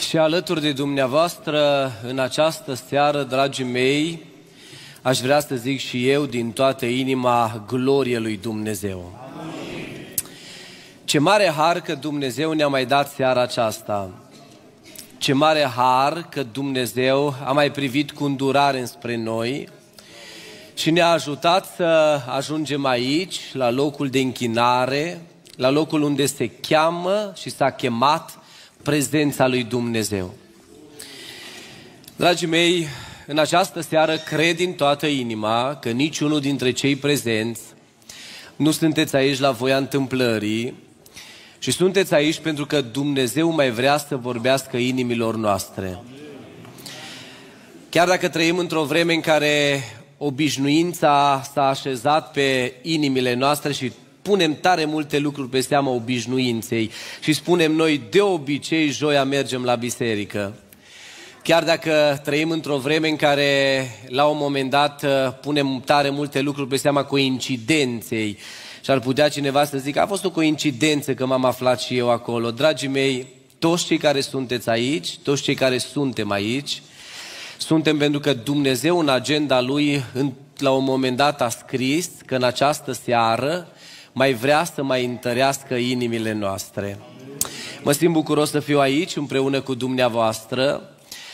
Și alături de dumneavoastră în această seară, dragii mei, aș vrea să zic și eu din toată inima glorie lui Dumnezeu. Amin. Ce mare har că Dumnezeu ne-a mai dat seara aceasta. Ce mare har că Dumnezeu a mai privit cu îndurare înspre noi și ne-a ajutat să ajungem aici, la locul de închinare, la locul unde se cheamă și s-a chemat prezența lui Dumnezeu. Dragii mei, în această seară cred din toată inima că niciunul dintre cei prezenți nu sunteți aici la voia întâmplării și sunteți aici pentru că Dumnezeu mai vrea să vorbească inimilor noastre. Chiar dacă trăim într-o vreme în care obișnuința s-a așezat pe inimile noastre și punem tare multe lucruri pe seama obișnuinței și spunem noi de obicei joia mergem la biserică. Chiar dacă trăim într-o vreme în care la un moment dat punem tare multe lucruri pe seama coincidenței și ar putea cineva să zică a fost o coincidență că m-am aflat și eu acolo. Dragii mei, toți cei care sunteți aici, toți cei care suntem aici, suntem pentru că Dumnezeu în agenda Lui la un moment dat a scris că în această seară mai vrea să mai întărească inimile noastre. Mă simt bucuros să fiu aici împreună cu dumneavoastră,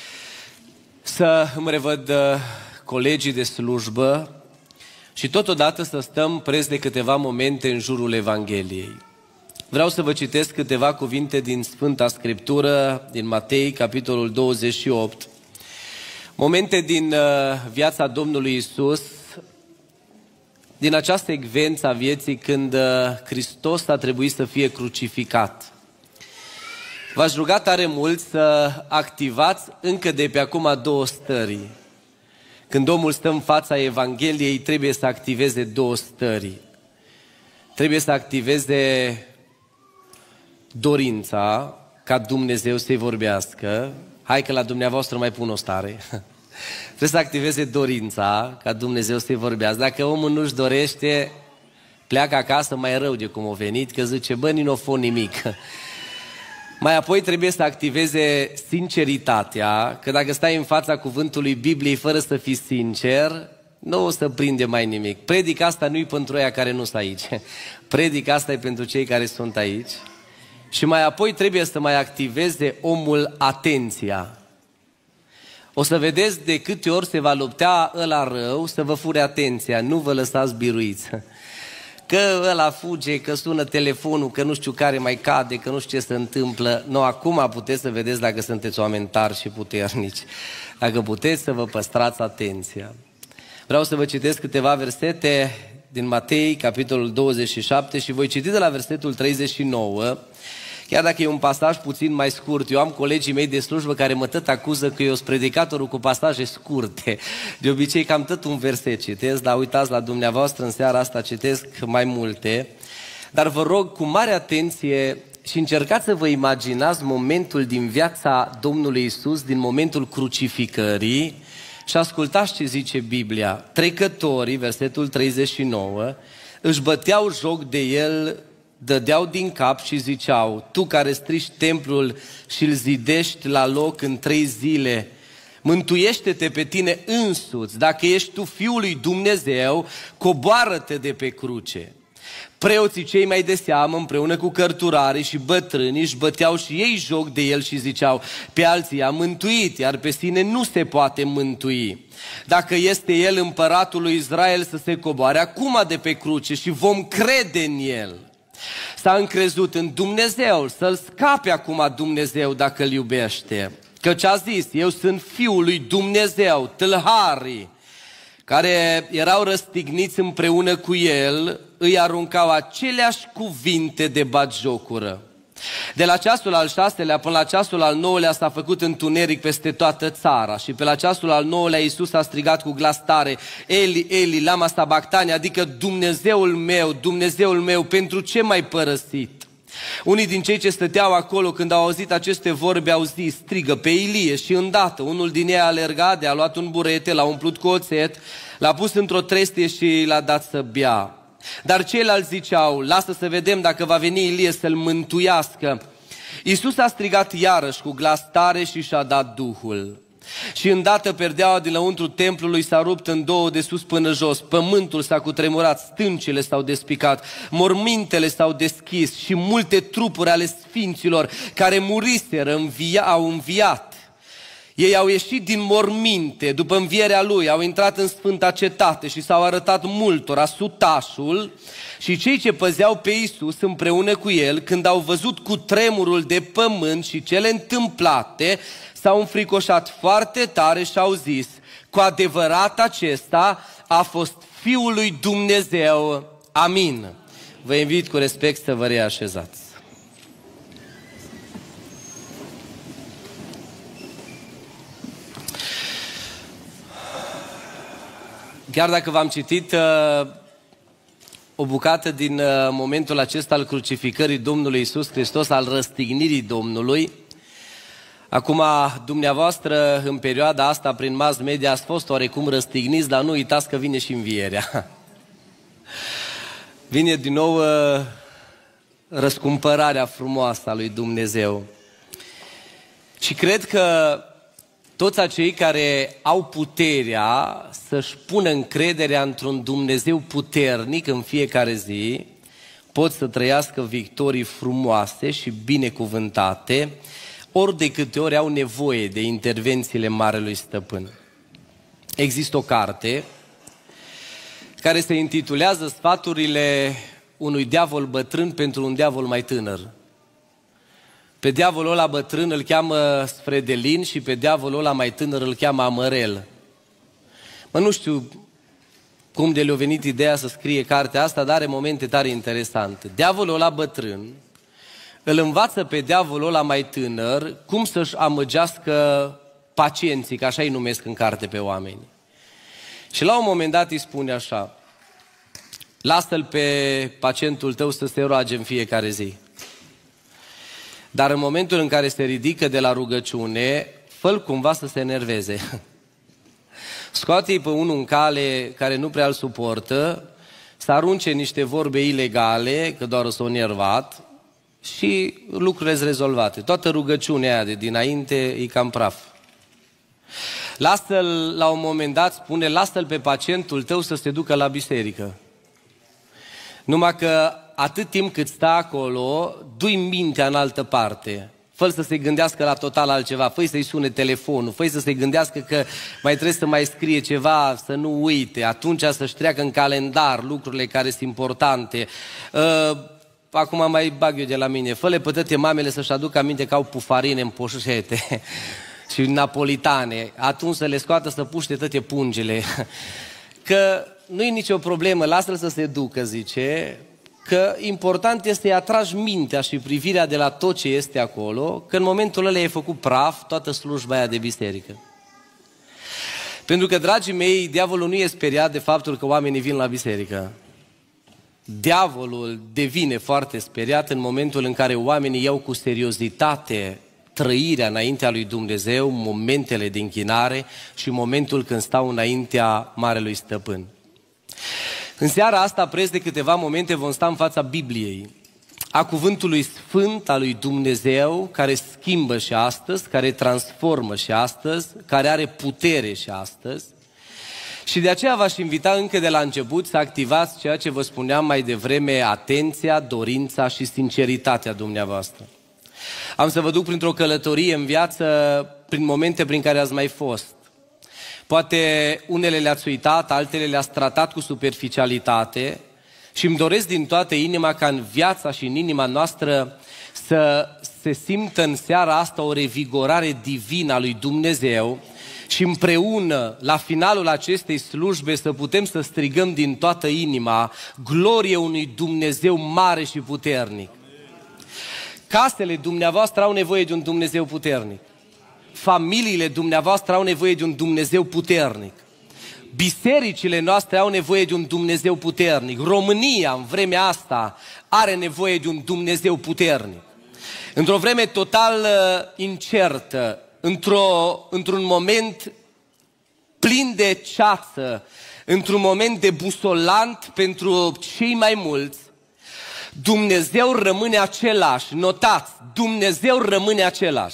să îmi revăd colegii de slujbă și totodată să stăm preț de câteva momente în jurul Evangheliei. Vreau să vă citesc câteva cuvinte din Sfânta Scriptură, din Matei, capitolul 28, momente din viața Domnului Iisus, din această ecvență a vieții când Hristos a trebuit să fie crucificat. V-aș ruga tare mult să activați încă de pe acum două stări. Când omul stă în fața Evangheliei, trebuie să activeze două stări. Trebuie să activeze dorința ca Dumnezeu să-i vorbească. Hai că la dumneavoastră mai pun o stare. Trebuie să activeze dorința ca Dumnezeu să-i vorbească. Dacă omul nu-și dorește, pleacă acasă mai rău de cum a venit, că zice, bă, nu o nimic. Mai apoi trebuie să activeze sinceritatea, că dacă stai în fața cuvântului Bibliei fără să fii sincer, nu o să prinde mai nimic. Predica asta nu-i pentru aia care nu sunt aici. Predica asta e pentru cei care sunt aici. Și mai apoi trebuie să mai activeze omul atenția. O să vedeți de câte ori se va lupta ăla rău să vă fure atenția, nu vă lăsați biruiți. Că ăla fuge, că sună telefonul, că nu știu care mai cade, că nu știu ce se întâmplă. Nu, acum puteți să vedeți dacă sunteți oameni tari și puternici. Dacă puteți să vă păstrați atenția. Vreau să vă citesc câteva versete din Matei, capitolul 27 și voi citi de la versetul 39. Chiar dacă e un pasaj puțin mai scurt, eu am colegii mei de slujbă care mă tot acuză că eu sunt predicatorul cu pasaje scurte. De obicei cam tot un verset citesc, dar uitați la dumneavoastră, în seara asta citesc mai multe. Dar vă rog cu mare atenție și încercați să vă imaginați momentul din viața Domnului Iisus, din momentul crucificării și ascultați ce zice Biblia. Trecătorii, versetul 39, își băteau joc de el, dădeau din cap și ziceau, tu care strici templul și îl zidești la loc în 3 zile, mântuiește-te pe tine însuți, dacă ești tu Fiul lui Dumnezeu, coboară-te de pe cruce. Preoții cei mai de seamă, împreună cu cărturarii și bătrânii, își băteau și ei joc de el și ziceau, pe alții a mântuit, iar pe sine nu se poate mântui. Dacă este el împăratul lui Israel să se coboare acum de pe cruce și vom crede în el. S-a încrezut în Dumnezeu, să-l scape acum Dumnezeu dacă îl iubește. Căci a zis, eu sunt Fiul lui Dumnezeu, tâlharii care erau răstigniți împreună cu el, îi aruncau aceleași cuvinte de batjocură. De la ceasul al 6-lea până la ceasul al 9-lea s-a făcut întuneric peste toată țara și pe la ceasul al 9-lea Iisus a strigat cu glas tare, Eli, Eli, lama sabactani, adică Dumnezeul meu, pentru ce m-ai părăsit? Unii din cei ce stăteau acolo când au auzit aceste vorbe au zis, strigă pe Ilie, și îndată unul din ei a alergat, a luat un burete, l-a umplut cu oțet, l-a pus într-o trestie și l-a dat să bea. Dar ceilalți ziceau, lasă să vedem dacă va veni Ilie să-l mântuiască. Iisus a strigat iarăși cu glas tare și și-a dat Duhul. Și îndată perdeaua din lăuntru templului s-a rupt în două de sus până jos, pământul s-a cutremurat, stâncile s-au despicat, mormintele s-au deschis și multe trupuri ale sfinților care muriseră au înviat. Ei au ieșit din morminte după învierea lui, au intrat în sfânta cetate și s-au arătat multora sutașul și cei ce păzeau pe Iisus împreună cu el, când au văzut cutremurul de pământ și cele întâmplate, s-au înfricoșat foarte tare și au zis: cu adevărat acesta a fost Fiul lui Dumnezeu. Amin. Vă invit cu respect să vă reașezați. Chiar dacă v-am citit o bucată din momentul acesta al crucificării Domnului Iisus Hristos, al răstignirii Domnului, acum dumneavoastră în perioada asta prin mass media ați fost oarecum răstigniți, dar nu uitați că vine și învierea. Vine din nou răscumpărarea frumoasă a lui Dumnezeu. Și cred că toți acei care au puterea să-și pună încrederea într-un Dumnezeu puternic în fiecare zi, pot să trăiască victorii frumoase și binecuvântate, ori de câte ori au nevoie de intervențiile Marelui Stăpân. Există o carte care se intitulează Sfaturile unui diavol bătrân pentru un diavol mai tânăr. Pe diavolul ăla bătrân îl cheamă Sfredelin și pe diavolul ăla mai tânăr îl cheamă Amărel. Nu știu cum de le-a venit ideea să scrie cartea asta, dar are momente tare interesante. Diavolul ăla bătrân îl învață pe diavolul ăla mai tânăr cum să-și amăgească pacienții, că așa îi numesc în carte pe oameni. Și la un moment dat îi spune așa: lasă-l pe pacientul tău să se roage în fiecare zi. Dar în momentul în care se ridică de la rugăciune, fă-l cumva să se enerveze. Scoate-i pe unul în cale care nu prea îl suportă, să arunce niște vorbe ilegale, că doar o s-o nervat, și lucrurile sunt rezolvate. Toată rugăciunea aia de dinainte e cam praf. Lasă-l, la un moment dat spune, lasă-l pe pacientul tău să se ducă la biserică. Numai că atât timp cât stă acolo, du-i mintea în altă parte. Fă-l să se gândească la total altceva, fă-i să-i sune telefonul, fă-i să se gândească că mai trebuie să mai scrie ceva, să nu uite, atunci să-și treacă în calendar lucrurile care sunt importante. Acum mai bag eu de la mine, fă-le pe toate mamele să-și aducă aminte că au pufarine în poșete și napolitane, atunci să le scoată să puște toate pungele. Că nu-i nicio problemă, lasă-l să se ducă, zice, că important este să-i atragi mintea și privirea de la tot ce este acolo, că în momentul ăla e făcut praf toată slujba aia de biserică. Pentru că, dragii mei, diavolul nu e speriat de faptul că oamenii vin la biserică. Diavolul devine foarte speriat în momentul în care oamenii iau cu seriozitate trăirea înaintea lui Dumnezeu, momentele de închinare și momentul când stau înaintea Marelui Stăpân. În seara asta, preț de câteva momente, vom sta în fața Bibliei, a cuvântului sfânt al lui Dumnezeu, care schimbă și astăzi, care transformă și astăzi, care are putere și astăzi. Și de aceea v-aș invita încă de la început să activați ceea ce vă spuneam mai devreme, atenția, dorința și sinceritatea dumneavoastră. Am să vă duc printr-o călătorie în viață, prin momente prin care ați mai fost. Poate unele le-ați uitat, altele le-ați tratat cu superficialitate și îmi doresc din toată inima ca în viața și în inima noastră să se simtă în seara asta o revigorare divină a lui Dumnezeu și împreună, la finalul acestei slujbe, să putem să strigăm din toată inima glorie unui Dumnezeu mare și puternic. Casele dumneavoastră au nevoie de un Dumnezeu puternic. Familiile dumneavoastră au nevoie de un Dumnezeu puternic. Bisericile noastre au nevoie de un Dumnezeu puternic. România, în vremea asta, are nevoie de un Dumnezeu puternic. Într-o vreme total incertă, într-un moment plin de ceață, într-un moment debusolant pentru cei mai mulți, Dumnezeu rămâne același. Notați, Dumnezeu rămâne același.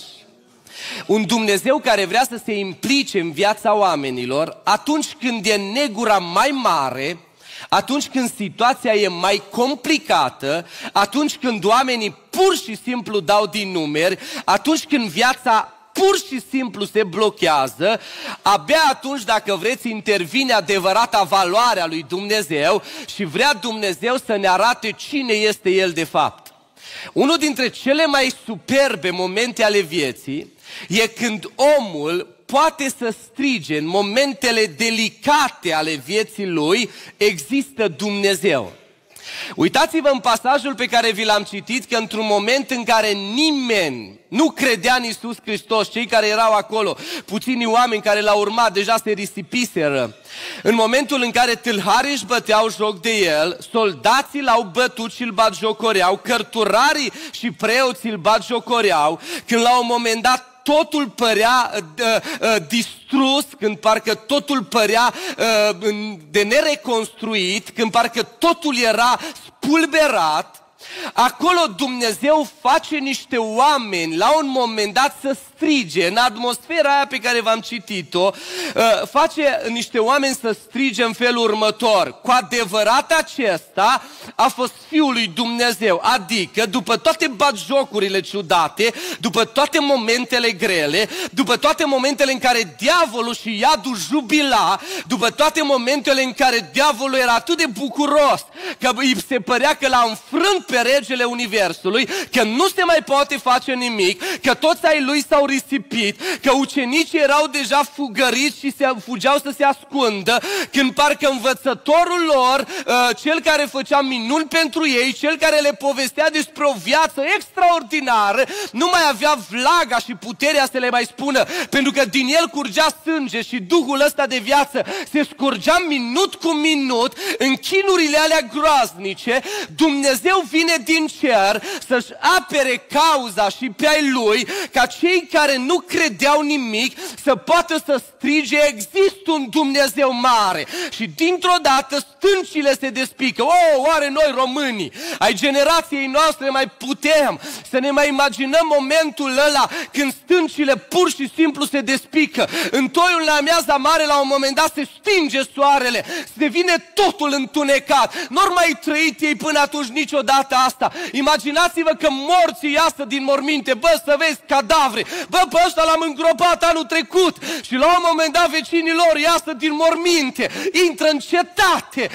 Un Dumnezeu care vrea să se implice în viața oamenilor atunci când e negura mai mare, atunci când situația e mai complicată, atunci când oamenii pur și simplu dau din numeri, atunci când viața pur și simplu se blochează, abia atunci, dacă vreți, intervine adevărata valoare a lui Dumnezeu și vrea Dumnezeu să ne arate cine este El de fapt. Unul dintre cele mai superbe momente ale vieții e când omul poate să strige în momentele delicate ale vieții lui, există Dumnezeu. Uitați-vă în pasajul pe care vi l-am citit, că într-un moment în care nimeni nu credea în Iisus Hristos, cei care erau acolo, puțini oameni care l-au urmat, deja se risipiseră. În momentul în care tâlharii își băteau joc de el, soldații l-au bătut și îl batjocoreau, cărturarii și preoții îl batjocoreau, când la un moment dat totul părea distrus, când parcă totul părea de nereconstruit, când parcă totul era spulberat, acolo Dumnezeu face niște oameni la un moment dat să strige, în atmosfera aia pe care v-am citit-o, face niște oameni să strige în felul următor: cu adevărat acesta a fost Fiul lui Dumnezeu. Adică după toate batjocurile ciudate, după toate momentele grele, după toate momentele în care diavolul și iadul jubila, după toate momentele în care diavolul era atât de bucuros că îi se părea că l-a înfrânt pe regele universului, că nu se mai poate face nimic, că toți ai lui s-au risipit, că ucenicii erau deja fugăriți și fugeau să se ascundă, când parcă învățătorul lor, cel care făcea minuni pentru ei, cel care le povestea despre o viață extraordinară, nu mai avea vlaga și puterea să le mai spună, pentru că din el curgea sânge și Duhul ăsta de viață se scurgea minut cu minut în chinurile alea groaznice. Dumnezeu vine din cer să-și apere cauza și pe ai lui, ca cei care nu credeau nimic să poată să strige: există un Dumnezeu mare. Și dintr-o dată stâncile se despică. Oare noi românii ai generației noastre mai putem să ne mai imaginăm momentul ăla când stâncile pur și simplu se despică? În toiul la amiaza mare, la un moment dat se stinge soarele, se devine totul întunecat. N-or mai trăit ei până atunci niciodată asta. Imaginați-vă că morții iasă din morminte. Bă, să vezi cadavre. Bă, pe ăsta l-am îngropat anul trecut. Și la un moment dat vecinii lor iasă din morminte, intră în cetate.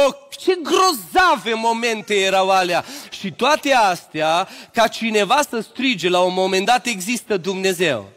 Ce grozave momente erau alea. Și toate astea ca cineva să strige la un moment dat: există Dumnezeu.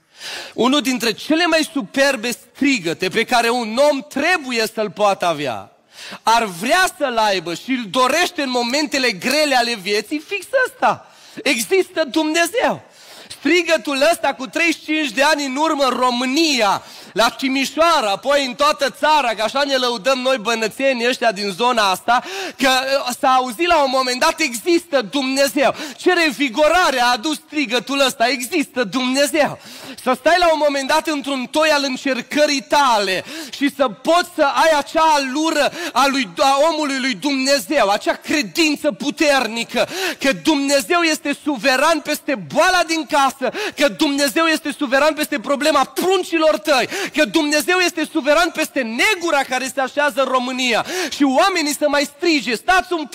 Unul dintre cele mai superbe strigăte pe care un om trebuie să-l poată avea, ar vrea să-l aibă și îl dorește în momentele grele ale vieții, fix ăsta: există Dumnezeu. Strigătul ăsta cu 35 de ani în urmă în România, la Timișoara, apoi în toată țara, că așa ne lăudăm noi bănățenii ăștia din zona asta, că s-a auzit la un moment dat: există Dumnezeu. Ce revigorare a adus strigătul ăsta: există Dumnezeu. Să stai la un moment dat într-un toi al încercării tale și să poți să ai acea alură a omului lui Dumnezeu, acea credință puternică că Dumnezeu este suveran peste boala din casă, că Dumnezeu este suveran peste problema pruncilor tăi, că Dumnezeu este suveran peste negura care se așează în România. Și oamenii să mai strige: stați un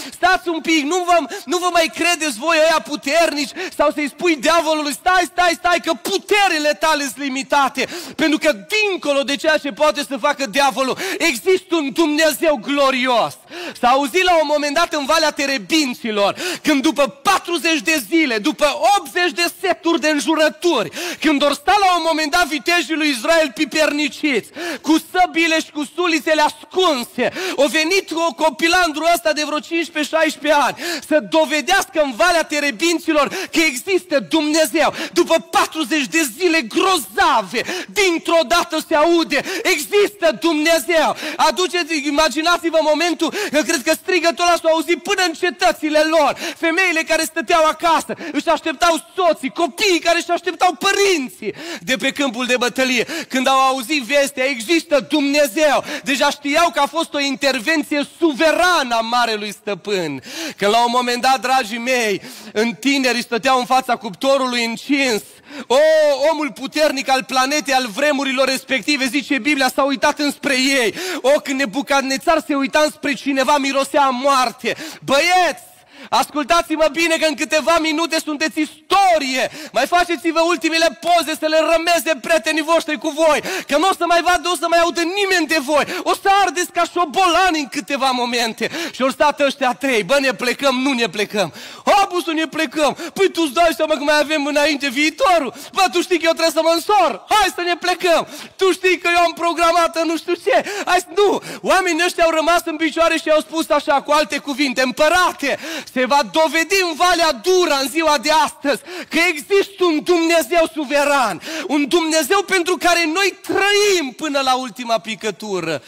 pic, nu vă mai credeți voi ăia puternici, sau să-i spui diavolului: stai, că puterile tale sunt limitate, pentru că dincolo de ceea ce poate să facă diavolul, există un Dumnezeu glorios. S-a auzit la un moment dat în Valea Terebinților, când după 40 de zile, după 80 de seturi de înjurături, când or sta la un moment dat vitejii lui Israel piperniciți, cu săbile și cu sulițele ascunse, o venit o copilandru ăsta de vreo 15-16 ani să dovedească în Valea Terebinților că există Dumnezeu. După 40 de de zile grozave, dintr-o dată se aude, există Dumnezeu. Imaginați-vă momentul, eu cred că strigătul ăla s-a auzit până în cetățile lor. Femeile care stăteau acasă, își așteptau soții, copiii care își așteptau părinții de pe câmpul de bătălie. Când au auzit vestea, există Dumnezeu, deja știau că a fost o intervenție suverană a Marelui Stăpân. Când la un moment dat, dragii mei, în tinerii stăteau în fața cuptorului încins, omul puternic al planetei, al vremurilor respective, zice Biblia, s-a uitat înspre ei. Când Nebucadnețar se uita înspre cineva, mirosea a moarte. Băieți, ascultați-mă bine că în câteva minute sunteți istorie. Mai faceți-vă ultimele poze să le rămeze prietenii voștri cu voi, că nu o să mai vadă, o să mai audă nimeni de voi. O să ardeți ca șobolani în câteva momente. Și ori stat ăștia trei, bă, ne plecăm, nu ne plecăm. Busu, ne plecăm. Păi tu îți dai seama că mai avem înainte viitorul. Bă, tu știi că eu trebuie să mă însor. Hai să ne plecăm. Tu știi că eu am programat nu știu ce. Hai, nu. Oamenii ăștia au rămas în picioare și au spus așa, cu alte cuvinte: împărate, se va dovedi în Valea Dura în ziua de astăzi că există un Dumnezeu suveran, un Dumnezeu pentru care noi trăim până la ultima picătură.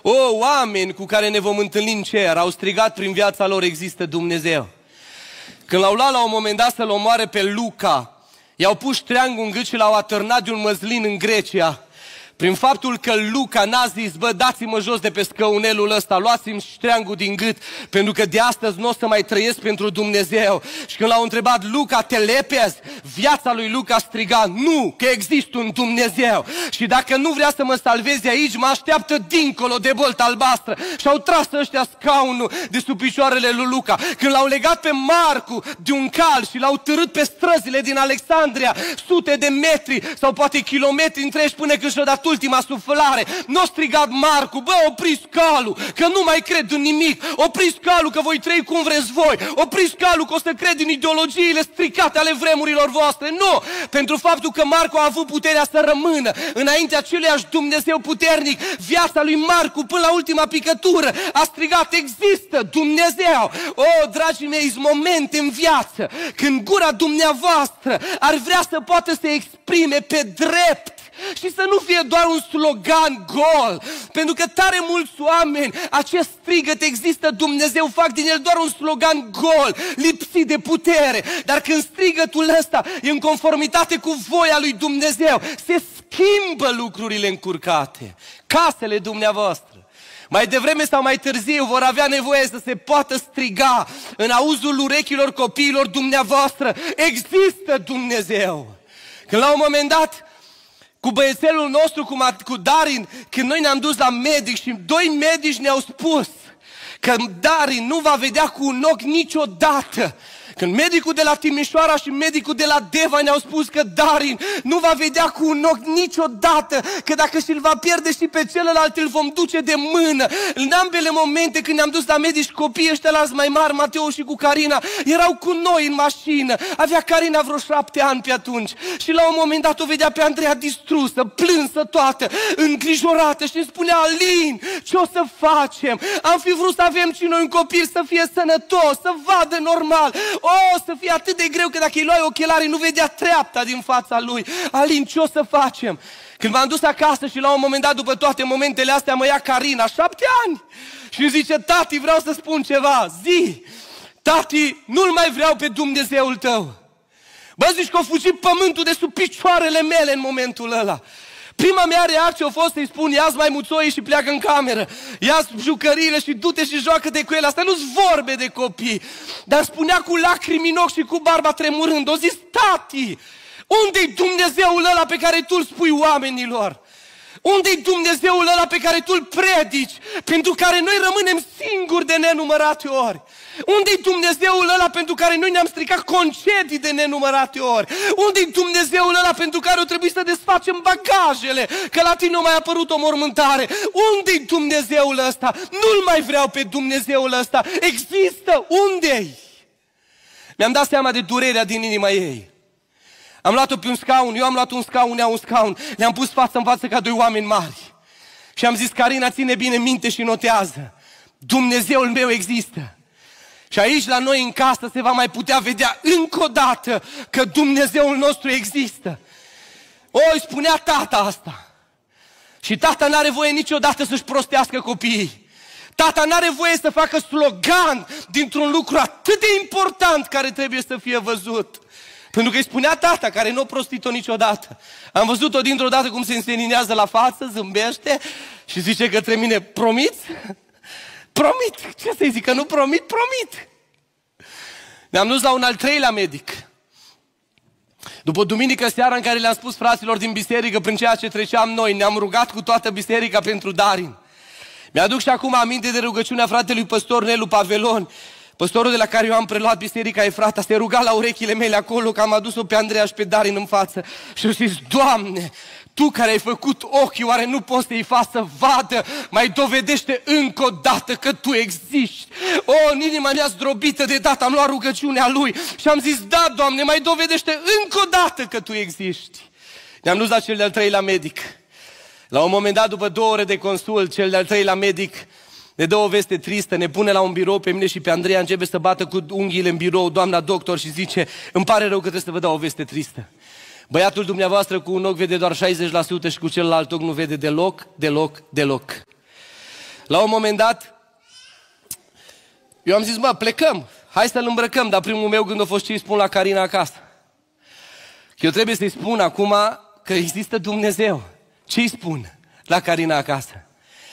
Oameni cu care ne vom întâlni în cer au strigat prin viața lor: există Dumnezeu. Când l-au luat la un moment dat să-l omoare pe Luca, i-au pus ștreangul în gât și l-au atârnat de un măslin în Grecia. Prin faptul că Luca n-a zis: bă, dați-mă jos de pe scăunelul ăsta, luați-mi ștreangul din gât, pentru că de astăzi nu o să mai trăiesc pentru Dumnezeu. Și când l-au întrebat: Luca, te lepezi? Viața lui Luca striga: nu, că există un Dumnezeu. Și dacă nu vrea să mă salvezi aici, mă așteaptă dincolo de bolta albastră. Și au tras ăștia scaunul de sub picioarele lui Luca. Când l-au legat pe Marcu de un cal și l-au târât pe străzile din Alexandria, sute de metri sau poate kilometri întregi până când și-a dat ultima suflare, n-a strigat Marcu: bă, opriți calul, că nu mai cred în nimic, opriți calul că voi trăi cum vreți voi, opriți calul că o să cred în ideologiile stricate ale vremurilor voastre. Nu! Pentru faptul că Marcu a avut puterea să rămână înaintea aceluiași Dumnezeu puternic, viața lui Marcu până la ultima picătură a strigat: există Dumnezeu. Dragii mei, sunt momente în viață când gura dumneavoastră ar vrea să poată să exprime pe drept și să nu fie doar un slogan gol. Pentru că tare mulți oameni, acest strigăt există Dumnezeu, fac din el doar un slogan gol, lipsit de putere. Dar când strigătul ăsta e în conformitate cu voia lui Dumnezeu, se schimbă lucrurile încurcate. Casele dumneavoastră, mai devreme sau mai târziu, vor avea nevoie să se poată striga în auzul urechilor copiilor dumneavoastră: există Dumnezeu. Când la un moment dat, cu băiețelul nostru, cu Darin, când noi ne-am dus la medic și doi medici ne-au spus că Darin nu va vedea cu un ochi niciodată. Când medicul de la Timișoara și medicul de la Deva ne-au spus că Darin nu va vedea cu un ochi niciodată, că dacă și-l va pierde și pe celălalt îl vom duce de mână. În ambele momente când ne-am dus la medici, copiii ăștia mai mari, Mateo și cu Carina, erau cu noi în mașină. Avea Carina vreo 7 ani pe atunci. Și la un moment dat o vedea pe Andreea distrusă, plânsă toată, îngrijorată și îmi spunea: Alin, ce o să facem? Am fi vrut să avem și noi un copil să fie sănătos, să vadă normal. Să fie atât de greu că dacă îi luai ochelarii nu vedea treapta din fața lui. Alin, ce o să facem? Când m-am dus acasă și la un moment dat, după toate momentele astea, mă ia Carina, 7 ani, și îmi zice: tati, vreau să spun ceva. Zi! Tati, nu-L mai vreau pe Dumnezeul tău. Bă, zici că a fugit pământul de sub picioarele mele în momentul ăla. Prima mea reacție a fost să-i spun: ia-ți maimuțoii și pleacă în cameră, ia-ți jucăriile și du-te și joacă-te cu ele. Astea nu-s vorbe de copii. Dar spunea cu lacrimi în ochi și cu barba tremurând. O zis: tati, unde-i Dumnezeul ăla pe care tu îl spui oamenilor? Unde-i Dumnezeul ăla pe care tu îl predici, pentru care noi rămânem singuri de nenumărate ori? Unde-i Dumnezeul ăla pentru care noi ne-am stricat concedii de nenumărate ori? Unde-i Dumnezeul ăla pentru care o trebuie să desfacem bagajele, că la tine a mai apărut o mormântare? Unde-i Dumnezeul ăsta? Nu-L mai vreau pe Dumnezeul ăsta. Există? Unde-i? Mi-am dat seama de durerea din inima ei. Am luat-o pe un scaun, eu am luat un scaun, ea un scaun, le-am pus față în față ca doi oameni mari. Și am zis: Carina, ține bine minte și notează: Dumnezeul meu există. Și aici la noi în casă se va mai putea vedea încă o dată că Dumnezeul nostru există. îi spunea tata asta. Și tata n-are voie niciodată să-și prostească copiii. Tata n-are voie să facă slogan dintr-un lucru atât de important care trebuie să fie văzut. Pentru că îi spunea tata, care nu a prostit-o niciodată. Am văzut-o dintr-o dată cum se înseninează la față, zâmbește și zice către mine, promiți? Promit! Ce să-i zic, că nu promit? Promit! Ne-am dus la un al treilea medic. După duminică seara în care le-am spus fraților din biserică prin ceea ce treceam noi, ne-am rugat cu toată biserica pentru Darin. Mi-aduc și acum aminte de rugăciunea fratelui păstor Nelu Pavelon, păstorul de la care eu am preluat biserica Efrata, se ruga la urechile mele acolo că am adus-o pe Andreea și pe Darin în față. Și eu zis, Doamne, Tu care ai făcut ochii, oare nu poți să-i faci să vadă? Mai dovedește încă o dată că Tu existi. În inima mea zdrobită de data am luat rugăciunea lui și am zis, da, Doamne, mai dovedește încă o dată că Tu existi. Ne-am dus la cel de-al treilea medic. La un moment dat, după 2 ore de consult, cel de-al treilea medic ne dă o veste tristă, ne pune la un birou pe mine și pe Andreea, începe să bată cu unghiile în birou, doamna doctor, și zice, îmi pare rău că trebuie să vă dau o veste tristă. Băiatul dumneavoastră cu un ochi vede doar 60% și cu celălalt ochi nu vede deloc. La un moment dat, eu am zis, plecăm, hai să-l îmbrăcăm, dar primul meu gând a fost ce îi spun la Carina acasă. Că eu trebuie să-i spun acum că există Dumnezeu. Ce îi spun la Carina acasă?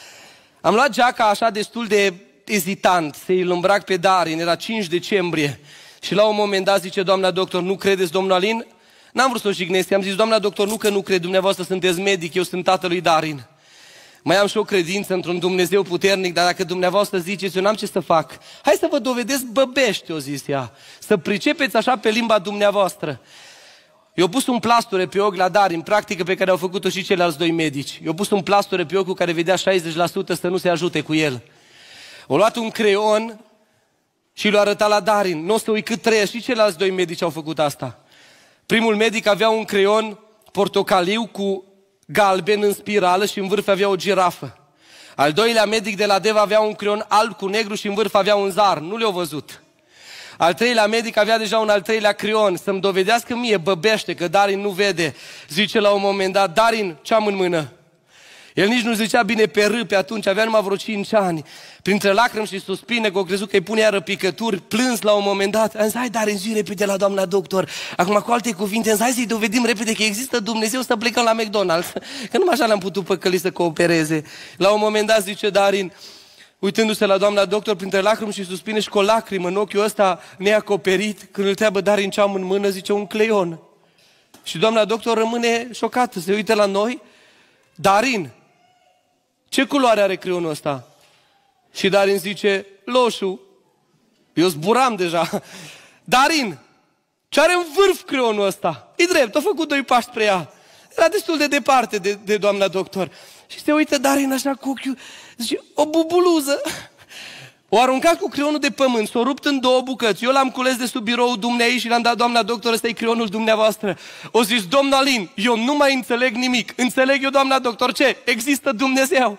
Am luat geaca așa destul de ezitant să-i îmbrac pe Darin, era 5 decembrie și la un moment dat zice, doamna doctor, nu credeți, domnul Alin? N-am vrut să o jignesc, am zis, doamna doctor, nu că nu cred, dumneavoastră sunteți medic, eu sunt tatălui Darin. Mai am și o credință într-un Dumnezeu puternic, dar dacă dumneavoastră ziceți, eu n-am ce să fac. Hai să vă dovedesc băbește, o zis ea, să pricepeți așa pe limba dumneavoastră. Eu pus un plasture pe ochi la Darin, practică pe care au făcut-o și ceilalți 2 medici. Eu pus un plasture pe ochi cu care vedea 60% să nu se ajute cu el. O luat un creion și l-a arătat la Darin. Nu o să uit cât trăie, și ceilalți 2 medici au făcut asta. Primul medic avea un creion portocaliu cu galben în spirală și în vârf avea o girafă. Al doilea medic de la Deva avea un creion alb cu negru și în vârf avea un zar. Nu le-au văzut. Al treilea medic avea deja un al treilea creion să-mi dovedească mie, băbește, că Darin nu vede. Zice la un moment dat, Darin, ce am în mână? El nici nu zicea bine pe R, pe atunci avea numai vreo 5 ani. Printre lacrimi și suspine, că au crezut că îi pune iară picături, plâns la un moment dat. Am zis, hai Darin, zi repede la doamna doctor. Acum cu alte cuvinte, hai să-i dovedim repede că există Dumnezeu, să plecăm la McDonald's. Că numai așa l-am putut păcăli să coopereze. La un moment dat zice Darin, uitându-se la doamna doctor, printre lacrimi și suspine și cu o lacrimă în ochiul ăsta neacoperit, când îl întreabă Darin ce am în mână, zice un cleion. Și doamna doctor rămâne șocată, se uită la noi. Darin, ce culoare are creionul ăsta? Și Darin zice, loșu. Eu zburam deja. Darin, ce are în vârf creionul ăsta? E drept, a făcut 2 pași spre ea. Era destul de departe de doamna doctor. Și se uită Darin așa cu ochiul, zice, o bubuluză. O aruncat cu creionul de pământ, s-o rupt în 2 bucăți. Eu l-am cules de sub biroul dumneei și l-am dat, doamna doctor, ăsta e creionul dumneavoastră. O zis, domnul Alin, eu nu mai înțeleg nimic. Înțeleg eu, doamna doctor, ce? Există Dumnezeu.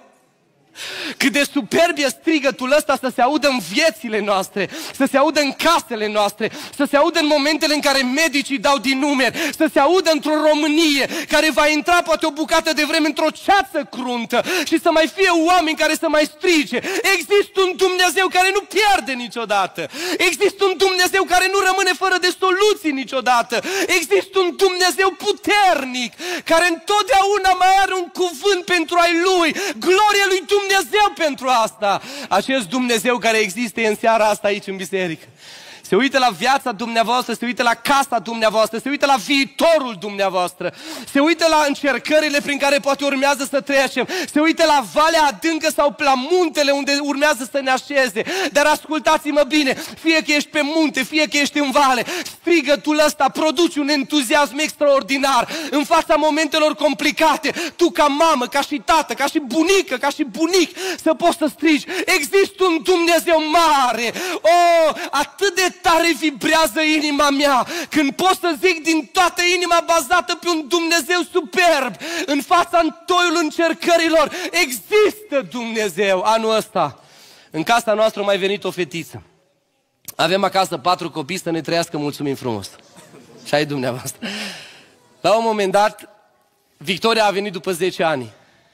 Cât de superb e strigătul ăsta să se audă în viețile noastre, să se audă în casele noastre, să se audă în momentele în care medicii dau din numeri, să se audă într-o Românie care va intra poate o bucată de vreme într-o ceață cruntă și să mai fie oameni care să mai strige. Există un Dumnezeu care nu pierde niciodată. Există un Dumnezeu care nu rămâne fără de soluții niciodată. Există un Dumnezeu puternic care întotdeauna mai are un cuvânt pentru ai Lui. Gloria lui Dumnezeu pentru asta. Acest Dumnezeu care există în seara asta aici în biserică. Se uită la viața dumneavoastră, se uită la casa dumneavoastră, se uită la viitorul dumneavoastră, se uită la încercările prin care poate urmează să trecem, se uită la valea adâncă sau la muntele unde urmează să ne așeze. Dar ascultați-mă bine, fie că ești pe munte, fie că ești în vale, strigătul ăsta produce un entuziasm extraordinar în fața momentelor complicate. Tu ca mamă, ca și tată, ca și bunică, ca și bunic, să poți să strigi, există un Dumnezeu mare. Atât de tare vibrează inima mea când pot să zic din toată inima, bazată pe un Dumnezeu superb, în fața întoiul încercărilor, există Dumnezeu. Anul ăsta în casa noastră a mai venit o fetiță. Avem acasă 4 copii, să ne trăiască, mulțumim frumos. Și ai dumneavoastră. La un moment dat Victoria a venit după 10 ani.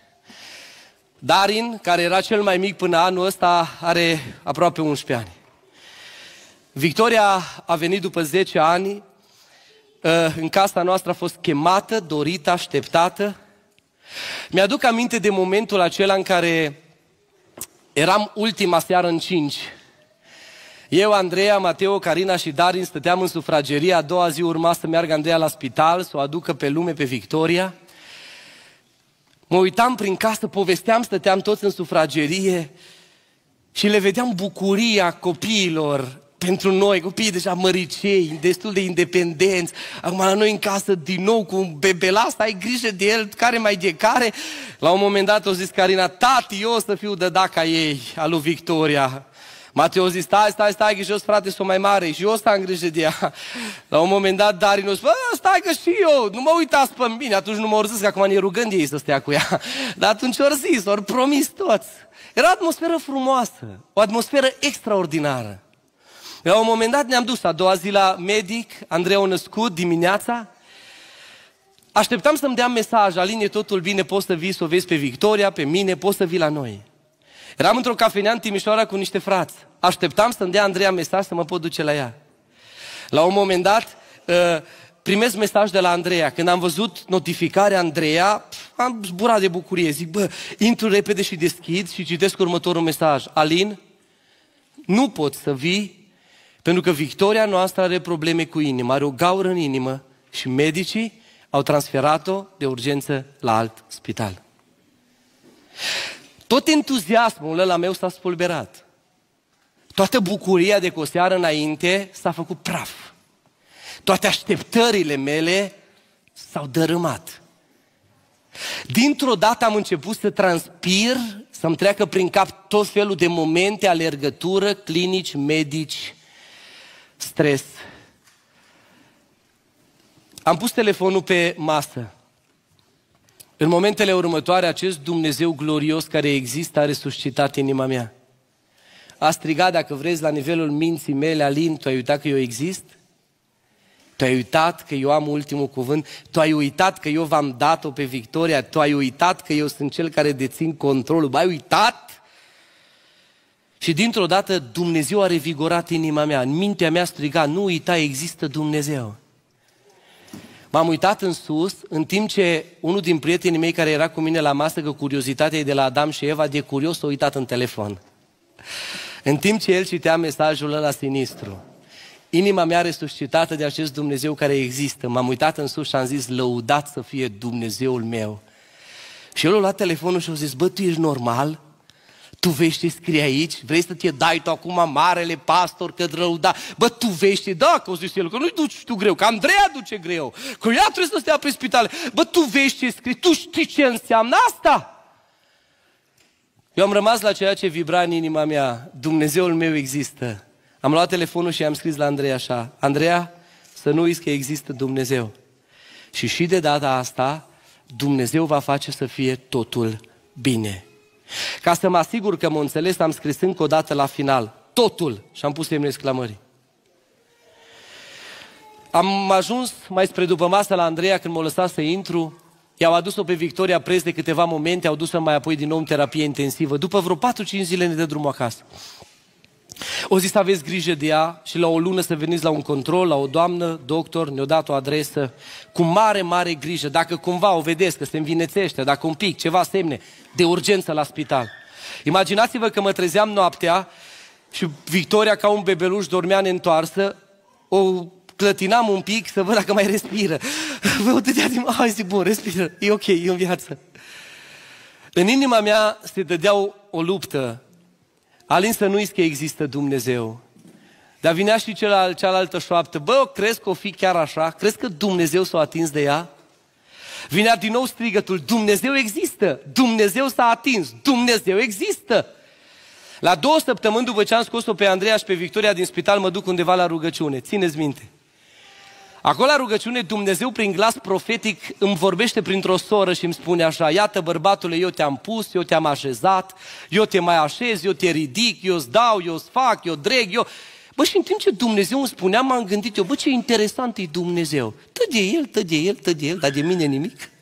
Darin, care era cel mai mic până anul ăsta, are aproape 11 ani. Victoria a venit după 10 ani, în casa noastră a fost chemată, dorită, așteptată. Mi-aduc aminte de momentul acela în care eram ultima seară în 5. Eu, Andreea, Mateo, Carina și Darin stăteam în sufragerie. A doua zi urma să meargă Andreea la spital, să o aducă pe lume pe Victoria. Mă uitam prin casă, povesteam, stăteam toți în sufragerie și le vedeam bucuria copiilor pentru noi, copiii deja măricei, destul de independenți. Acum la noi în casă, din nou, cu un bebelas, ai grijă de el, care mai de care. La un moment dat o zis Carina, tati, eu o să fiu dădaca ei, a lui Victoria. Mateo a zis, stai, că jos, frate, sunt mai mare și eu o să am grijă de ea. La un moment dat, Darin a zis, stai că și eu, nu mă uitați pe mine. Atunci nu m-au zis, că acum ne rugăm de ei să stea cu ea. Dar atunci au zis, au promis toți. Era o atmosferă frumoasă, o atmosferă extraordinară. La un moment dat ne-am dus a doua zi la medic, Andrei a născut dimineața. Așteptam să-mi dea mesaj, Alin, e totul bine, poți să vii să o vezi pe Victoria, pe mine, poți să vii la noi. Eram într-o cafenea în Timișoara cu niște frați. Așteptam să-mi dea Andreea mesaj să mă pot duce la ea. La un moment dat primesc mesaj de la Andreea. Când am văzut notificarea Andreea, am zburat de bucurie. Zic, intru repede și deschid și citesc următorul mesaj. Alin, nu poți să vii pentru că Victoria noastră are probleme cu inima, are o gaură în inimă și medicii au transferat-o de urgență la alt spital. Tot entuziasmul ăla meu s-a spulberat. Toată bucuria de cu o seară înainte s-a făcut praf. Toate așteptările mele s-au dărâmat. Dintr-o dată am început să transpir, să-mi treacă prin cap tot felul de momente, alergătură, clinici, medici, stres. Am pus telefonul pe masă. În momentele următoare, acest Dumnezeu glorios care există a resuscitat inima mea. A strigat, dacă vreți, la nivelul minții mele, Alin, tu ai uitat că eu exist? Tu ai uitat că eu am ultimul cuvânt? Tu ai uitat că eu v-am dat-o pe Victoria? Tu ai uitat că eu sunt cel care dețin controlul? Ai uitat? Și dintr-o dată Dumnezeu a revigorat inima mea. În mintea mea striga, nu uita, există Dumnezeu. M-am uitat în sus, în timp ce unul din prietenii mei care era cu mine la masă, că curiozitatea e de la Adam și Eva, de curios s-a uitat în telefon. În timp ce el citea mesajul ăla sinistru, inima mea resuscitată de acest Dumnezeu care există, m-am uitat în sus și am zis, lăudat să fie Dumnezeul meu. Și el a luat telefonul și a zis, tu ești normal? Tu vezi ce scrie aici? Vrei să te dai tu acum marele pastor că răuda? Tu vezi ce? Da, că o zis el, că nu-i duci tu greu, că Andreea duce greu, că ea trebuie să stea pe spital. Tu vezi ce scrie? Tu știi ce înseamnă asta? Eu am rămas la ceea ce vibra în inima mea. Dumnezeul meu există. Am luat telefonul și am scris la Andreea așa, Andreea, să nu uiți că există Dumnezeu. Și de data asta, Dumnezeu va face să fie totul bine. Ca să mă asigur că mă înțeles, am scris încă o dată la final, totul, și am pus semnul exclamării. Am ajuns mai spre după masă la Andreea când m-a lăsat să intru, i-au adus-o pe Victoria preț de câteva momente, au dus-o mai apoi din nou în terapie intensivă. După vreo 4-5 zile ne dă drumul acasă. O zis, aveți grijă de ea și la o lună să veniți la un control, la o doamnă, doctor, ne-a dat o adresă, cu mare, mare grijă. Dacă cumva o vedeți că se învinețește, dacă un pic, ceva semne, de urgență la spital. Imaginați-vă că mă trezeam noaptea și Victoria ca un bebeluș dormea neîntoarsă, o clătinam un pic să văd dacă mai respiră. Vă dădea din mână, zic, bun, respiră, e ok, e în viață. În inima mea se dădea o luptă. Alin, să nu uiți că există Dumnezeu. Dar vinea și cealaltă șoaptă. Crezi că o fi chiar așa? Crezi că Dumnezeu s-a atins de ea? Vinea din nou strigătul, Dumnezeu există, Dumnezeu s-a atins, Dumnezeu există. La 2 săptămâni după ce am scos-o pe Andreea și pe Victoria din spital, mă duc undeva la rugăciune. Țineți minte. Acolo la rugăciune Dumnezeu prin glas profetic îmi vorbește printr-o soră și îmi spune așa, iată bărbatule, eu te-am pus, eu te-am așezat, eu te mai așez, eu te ridic, eu îți dau, eu îți fac, eu dreg, eu... Și în timp ce Dumnezeu îmi spunea, m-am gândit eu, ce interesant e Dumnezeu. Tă de el, dar de mine nimic.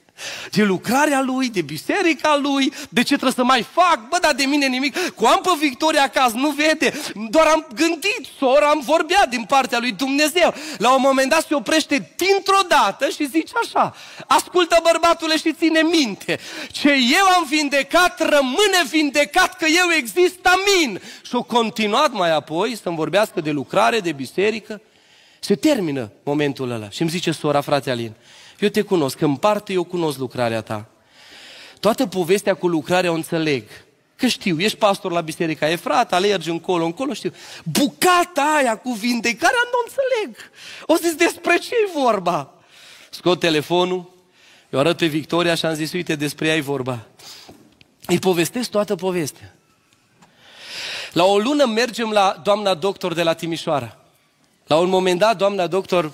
De lucrarea lui, de biserica lui, de ce trebuie să mai fac, bă, dar de mine nimic. Cu am pe Victoria acasă, nu vede, doar am gândit, sora, am vorbea din partea lui Dumnezeu. La un moment dat se oprește dintr-o dată și zice așa: ascultă, bărbatule, și ține minte, ce eu am vindecat, rămâne vindecat, că eu exist, amin. Și-o continuat mai apoi să-mi vorbească de lucrare, de biserică. Se termină momentul ăla și îmi zice sora: frate Alin, eu te cunosc, în parte eu cunosc lucrarea ta. Toată povestea cu lucrarea o înțeleg. Că știu, ești pastor la biserica Efrata, alergi încolo, știu. Bucata aia cu vindecarea nu o înțeleg. O zis, despre ce-i vorba? Scot telefonul, eu arăt pe Victoria și am zis: uite, despre ea e vorba. Îi povestesc toată povestea. La o lună mergem la doamna doctor de la Timișoara. La un moment dat, doamna doctor,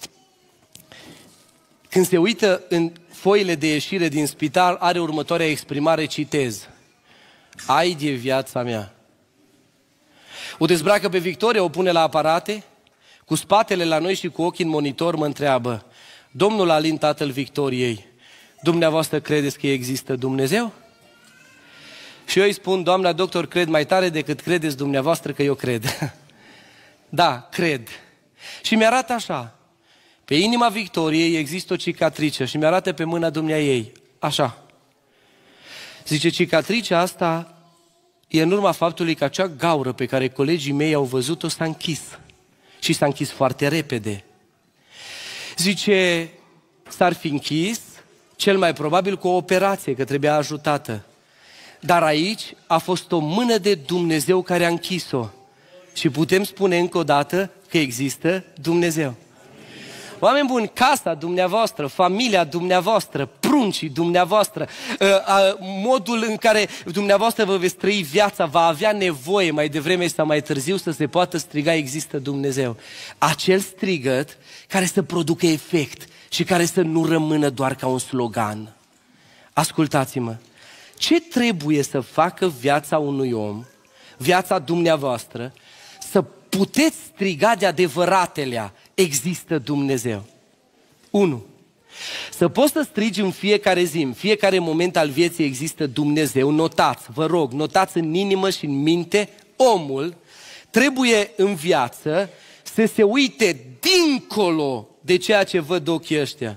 când se uită în foile de ieșire din spital, are următoarea exprimare, citez: ai de viața mea. O dezbracă pe Victoria, o pune la aparate, cu spatele la noi și cu ochii în monitor mă întreabă: domnul Alin, tatăl Victoriei, dumneavoastră credeți că există Dumnezeu? Și eu îi spun: doamna doctor, cred mai tare decât credeți dumneavoastră că eu cred. Da, cred. Și mi-arată așa: pe inima Victoriei există o cicatrice și mi-arată pe mâna dumneaei, așa. Zice, cicatricea asta e în urma faptului că acea gaură pe care colegii mei au văzut-o s-a închis. Și s-a închis foarte repede. Zice, s-ar fi închis, cel mai probabil cu o operație, că trebuia ajutată. Dar aici a fost o mână de Dumnezeu care a închis-o. Și putem spune încă o dată că există Dumnezeu. Oameni buni, casa dumneavoastră, familia dumneavoastră, pruncii dumneavoastră, modul în care dumneavoastră vă veți trăi viața, va avea nevoie mai devreme sau mai târziu să se poată striga: există Dumnezeu. Acel strigăt care să producă efect și care să nu rămână doar ca un slogan. Ascultați-mă, ce trebuie să facă viața unui om, viața dumneavoastră, să puteți striga de adevăratelea: există Dumnezeu? 1. Să poți să strigi în fiecare zi, în fiecare moment al vieții: există Dumnezeu. Notați, vă rog, notați în inimă și în minte: omul trebuie în viață să se uite dincolo de ceea ce văd ochii ăștia.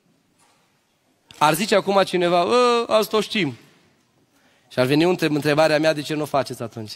Ar zice acum cineva: asta o știm. Și ar veni întrebarea mea: de ce nu o faceți atunci?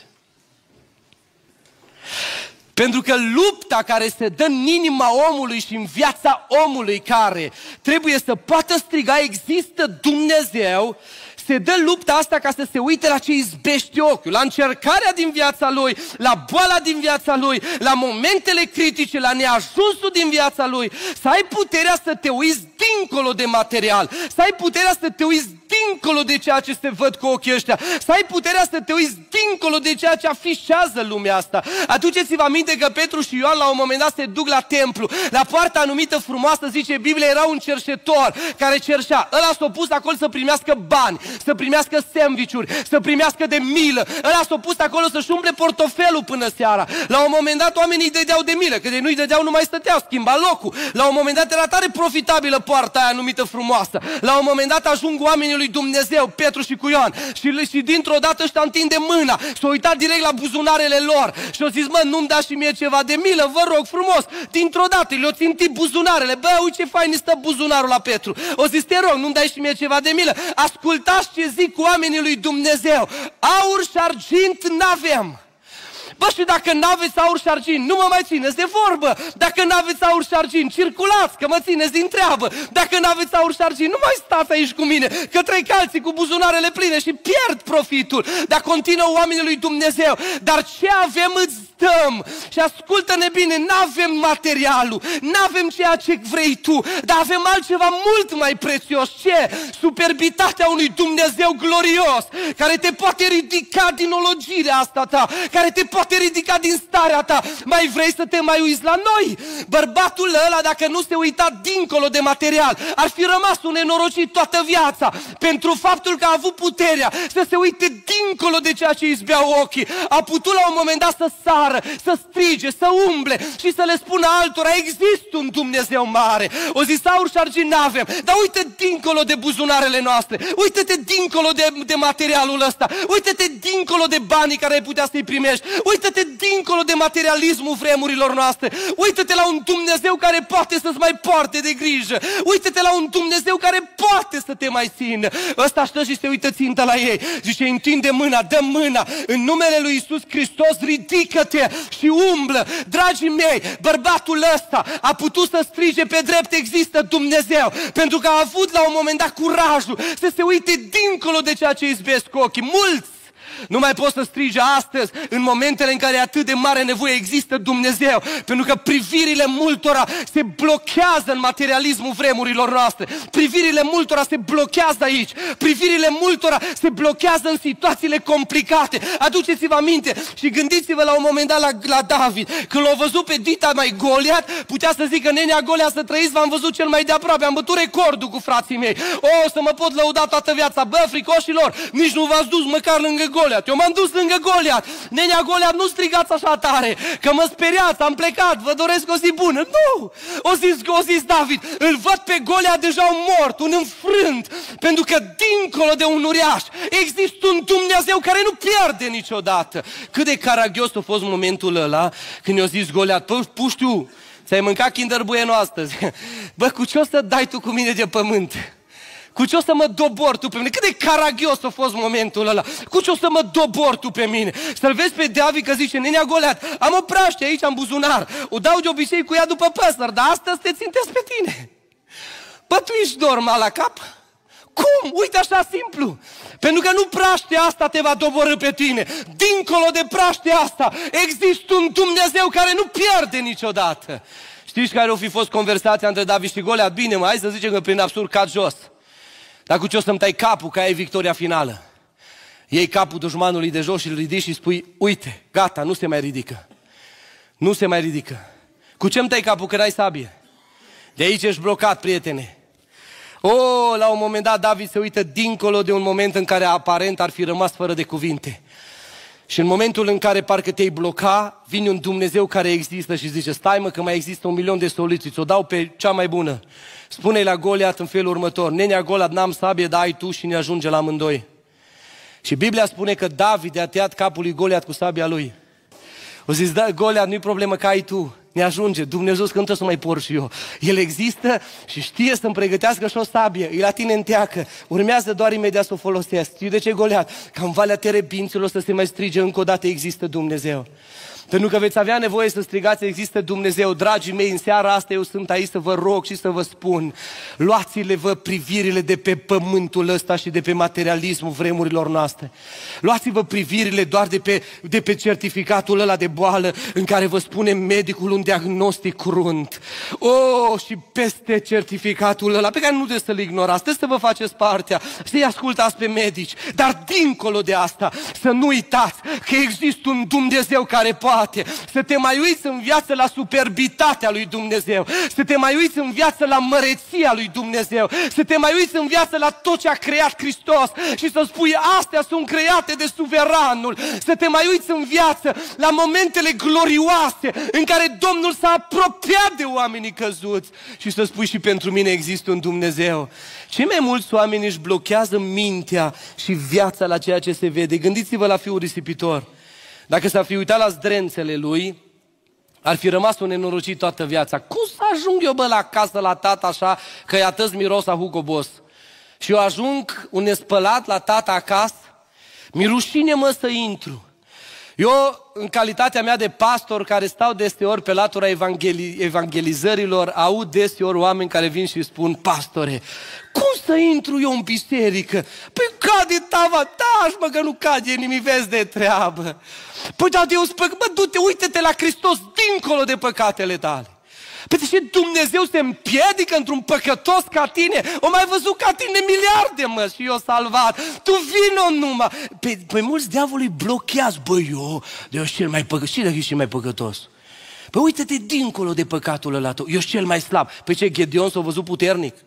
Pentru că lupta care se dă în inima omului și în viața omului care trebuie să poată striga: există Dumnezeu, se dă lupta asta ca să se uite la ce izbește ochiul, la încercarea din viața lui, la boala din viața lui, la momentele critice, la neajunsul din viața lui, să ai puterea să te uiți dincolo de material, să ai puterea să te uiți dincolo de ceea ce se văd cu ochii ăștia, să ai puterea să te uiți dincolo de ceea ce afișează lumea asta. Aduceți-vă aminte că Petru și Ioan la un moment dat se duc la templu, la poarta anumită frumoasă, zice Biblia, era un cerșetor care cerșea. Ăla s-a pus acolo să primească bani, să primească sandvișuri, să primească de milă. Ăla s-a pus acolo să-și umple portofelul până seara. La un moment dat oamenii îi dădeau de milă, că de nu-i dădeau nu mai stăteau, schimba locul. La un moment dat era tare profitabilă poarta aia numită frumoasă. La un moment dat ajung oamenii lui Dumnezeu, Petru și cu Ioan, și dintr-o dată ăștia întinde mâna, s-au uitat direct la buzunarele lor și au zis: mă, nu-mi dați și mie ceva de milă, vă rog frumos. Dintr-o dată le-au țintit buzunarele. Bă, uite ce fain stă buzunarul la Petru. O zis: te rog, nu-mi dai și mie ceva de milă. Ascultați ce zic oamenii lui Dumnezeu: aur și argint n-avem. Bă, și dacă n-aveți aur și argint, nu mă mai țineți de vorbă. Dacă n-aveți aur și argint, circulați, că mă țineți din treabă. Dacă n-aveți aur și argint, nu mai stați aici cu mine, că trec alții cu buzunarele pline și pierd profitul. Dar continuă oamenii lui Dumnezeu: dar ce avem îți dăm. Și ascultă-ne bine, n-avem materialul, n-avem ceea ce vrei tu, dar avem altceva mult mai prețios. Ce? Superbitatea unui Dumnezeu glorios, care te poate ridica din ologirea asta ta, care te poate ridica din starea ta. Mai vrei să te mai uiți la noi? Bărbatul ăla, dacă nu se uita dincolo de material, ar fi rămas un nenorocit toată viața, pentru faptul că a avut puterea să se uite dincolo de ceea ce îi zbeau ochii. A putut la un moment dat să sară sară, să strige, să umble și să le spună altora, există un Dumnezeu mare. O zi aur și argint n-avem, dar uite dincolo de buzunarele noastre, uite-te dincolo de materialul ăsta, uite-te dincolo de banii care ai putea să-i primești, uite-te dincolo de materialismul vremurilor noastre, uite-te la un Dumnezeu care poate să-ți mai poarte de grijă, uite-te la un Dumnezeu care poate să te mai țină. Ăsta stă și se uită țintă la ei. Zice, întinde mâna, dă mâna, în numele lui Iisus Hristos ridică-te și umblă. Dragii mei, bărbatul ăsta a putut să strige pe drept, există Dumnezeu, pentru că a avut la un moment dat curajul să se uite dincolo de ceea ce izbesc ochii. Mulți nu mai pot să strige astăzi, în momentele în care e atât de mare nevoie, există Dumnezeu, pentru că privirile multora se blochează în materialismul vremurilor noastre. Privirile multora se blochează aici. Privirile multora se blochează în situațiile complicate. Aduceți-vă aminte și gândiți-vă la un moment dat la David, când l-a văzut pe dita mai Goliat, putea să zică, nenea Goliat, să trăiți, v-am văzut cel mai de aproape, am bătut recordul cu frații mei. O, să mă pot lăuda toată viața. Bă, fricoșilor, nici nu v-ați dus măcar lângă Goliat. Eu m-am dus lângă Goliat. Nenea Goliat, nu strigați așa tare, că mă speriați, am plecat, vă doresc o zi bună. Nu! O zis David, îl văd pe Goliat deja un mort, un înfrânt, pentru că dincolo de un uriaș există un Dumnezeu care nu pierde niciodată. Cât de caragios a fost momentul ăla când i-a zis Goliat, puștiu, ți-ai mâncat Kinder Bueno astăzi. Bă, cu ce o să dai tu cu mine de pământ? Cu ce o să mă dobori tu pe mine? Cât de caragios a fost momentul ăla. Cu ce o să mă dobori tu pe mine? Să-l vezi pe David că zice, nenea Goliat, am o praștie aici în buzunar, o dau de obicei cu ea după păsări, dar astăzi te țintesc pe tine. Bă, tu ești normal la cap? Cum? Uite așa simplu. Pentru că nu praștea asta te va doborî pe tine. Dincolo de praștea asta există un Dumnezeu care nu pierde niciodată. Știți care o fi fost conversația între David și Goliat? Bine, mă, hai să zicem că prin absurd cad jos. Dar cu ce o să-mi tai capul, că ai victoria finală? Iei capul dușmanului de jos și îl ridici și spui, uite, gata, nu se mai ridică. Nu se mai ridică. Cu ce-mi tai capul, că n-ai sabie? De aici ești blocat, prietene. La un moment dat David se uită dincolo de un moment în care aparent ar fi rămas fără de cuvinte. Și în momentul în care parcă te-ai bloca, vine un Dumnezeu care există și zice, stai mă că mai există 1.000.000 de soluții, ți-o dau pe cea mai bună. Spune-i la Goliat în felul următor, nenea Goliat, n-am sabie, dar ai tu și ne ajunge la amândoi. Și Biblia spune că David a tăiat capul lui Goliat cu sabia lui. O zis, da, Goliat, nu-i problemă că ai tu, ne ajunge, Dumnezeu scântă să mai por și eu. El există și știe să-mi pregătească și o sabie, e la tine în teacă, urmează doar imediat să o folosesc. Știi de ce, Goliat? Ca în Valea Terebinților să se mai strige încă o dată, există Dumnezeu. Pentru că veți avea nevoie să strigați, există Dumnezeu. Dragii mei, în seara asta eu sunt aici să vă rog și să vă spun, luați-le-vă privirile de pe pământul ăsta și de pe materialismul vremurilor noastre. Luați-vă privirile doar de pe certificatul ăla de boală în care vă spune medicul un diagnostic crunt. Și peste certificatul ăla pe care nu trebuie să-l ignorați, trebuie să vă faceți partea, să-i ascultați pe medici. Dar dincolo de asta, să nu uitați că există un Dumnezeu care poate să te mai uiți în viață la superbitatea lui Dumnezeu, să te mai uiți în viață la măreția lui Dumnezeu, să te mai uiți în viață la tot ce a creat Hristos și să spui, astea sunt create de suveranul, să te mai uiți în viață la momentele glorioase în care Domnul s-a apropiat de oamenii căzuți și să spui, și pentru mine există un Dumnezeu. Cei mai mulți oameni își blochează mintea și viața la ceea ce se vede. Gândiți-vă la fiul risipitor. Dacă s-ar fi uitat la zdrențele lui, ar fi rămas un nenorocit toată viața. Cum să ajung eu, la casă, la tata, așa, că i-a tăs miros a Hugo Boss? Și eu ajung un nespălat la tata acasă, mi-e rușine, mă, să intru. Eu, în calitatea mea de pastor, care stau deseori pe latura evangelizărilor, aud deseori oameni care vin și spun, pastore, cum să intru eu în biserică? Păi cade tavataș, mă, că nu cade nimic, vezi de treabă. Păi da, eu spun, bă, du-te, uite-te la Hristos dincolo de păcatele tale. Păi de ce Dumnezeu se împiedică într-un păcătos ca tine? O mai văzut ca tine miliarde, mă, și eu salvat. Tu vino numai. Păi mulți diavolii blochează. Băi, eu cel mai păcătos. Și dacă ești cel mai păcătos? Păi uite-te dincolo de păcatul ăla tău. Eu sunt cel mai slab. Păi ce, Gedeon s-a văzut puternic?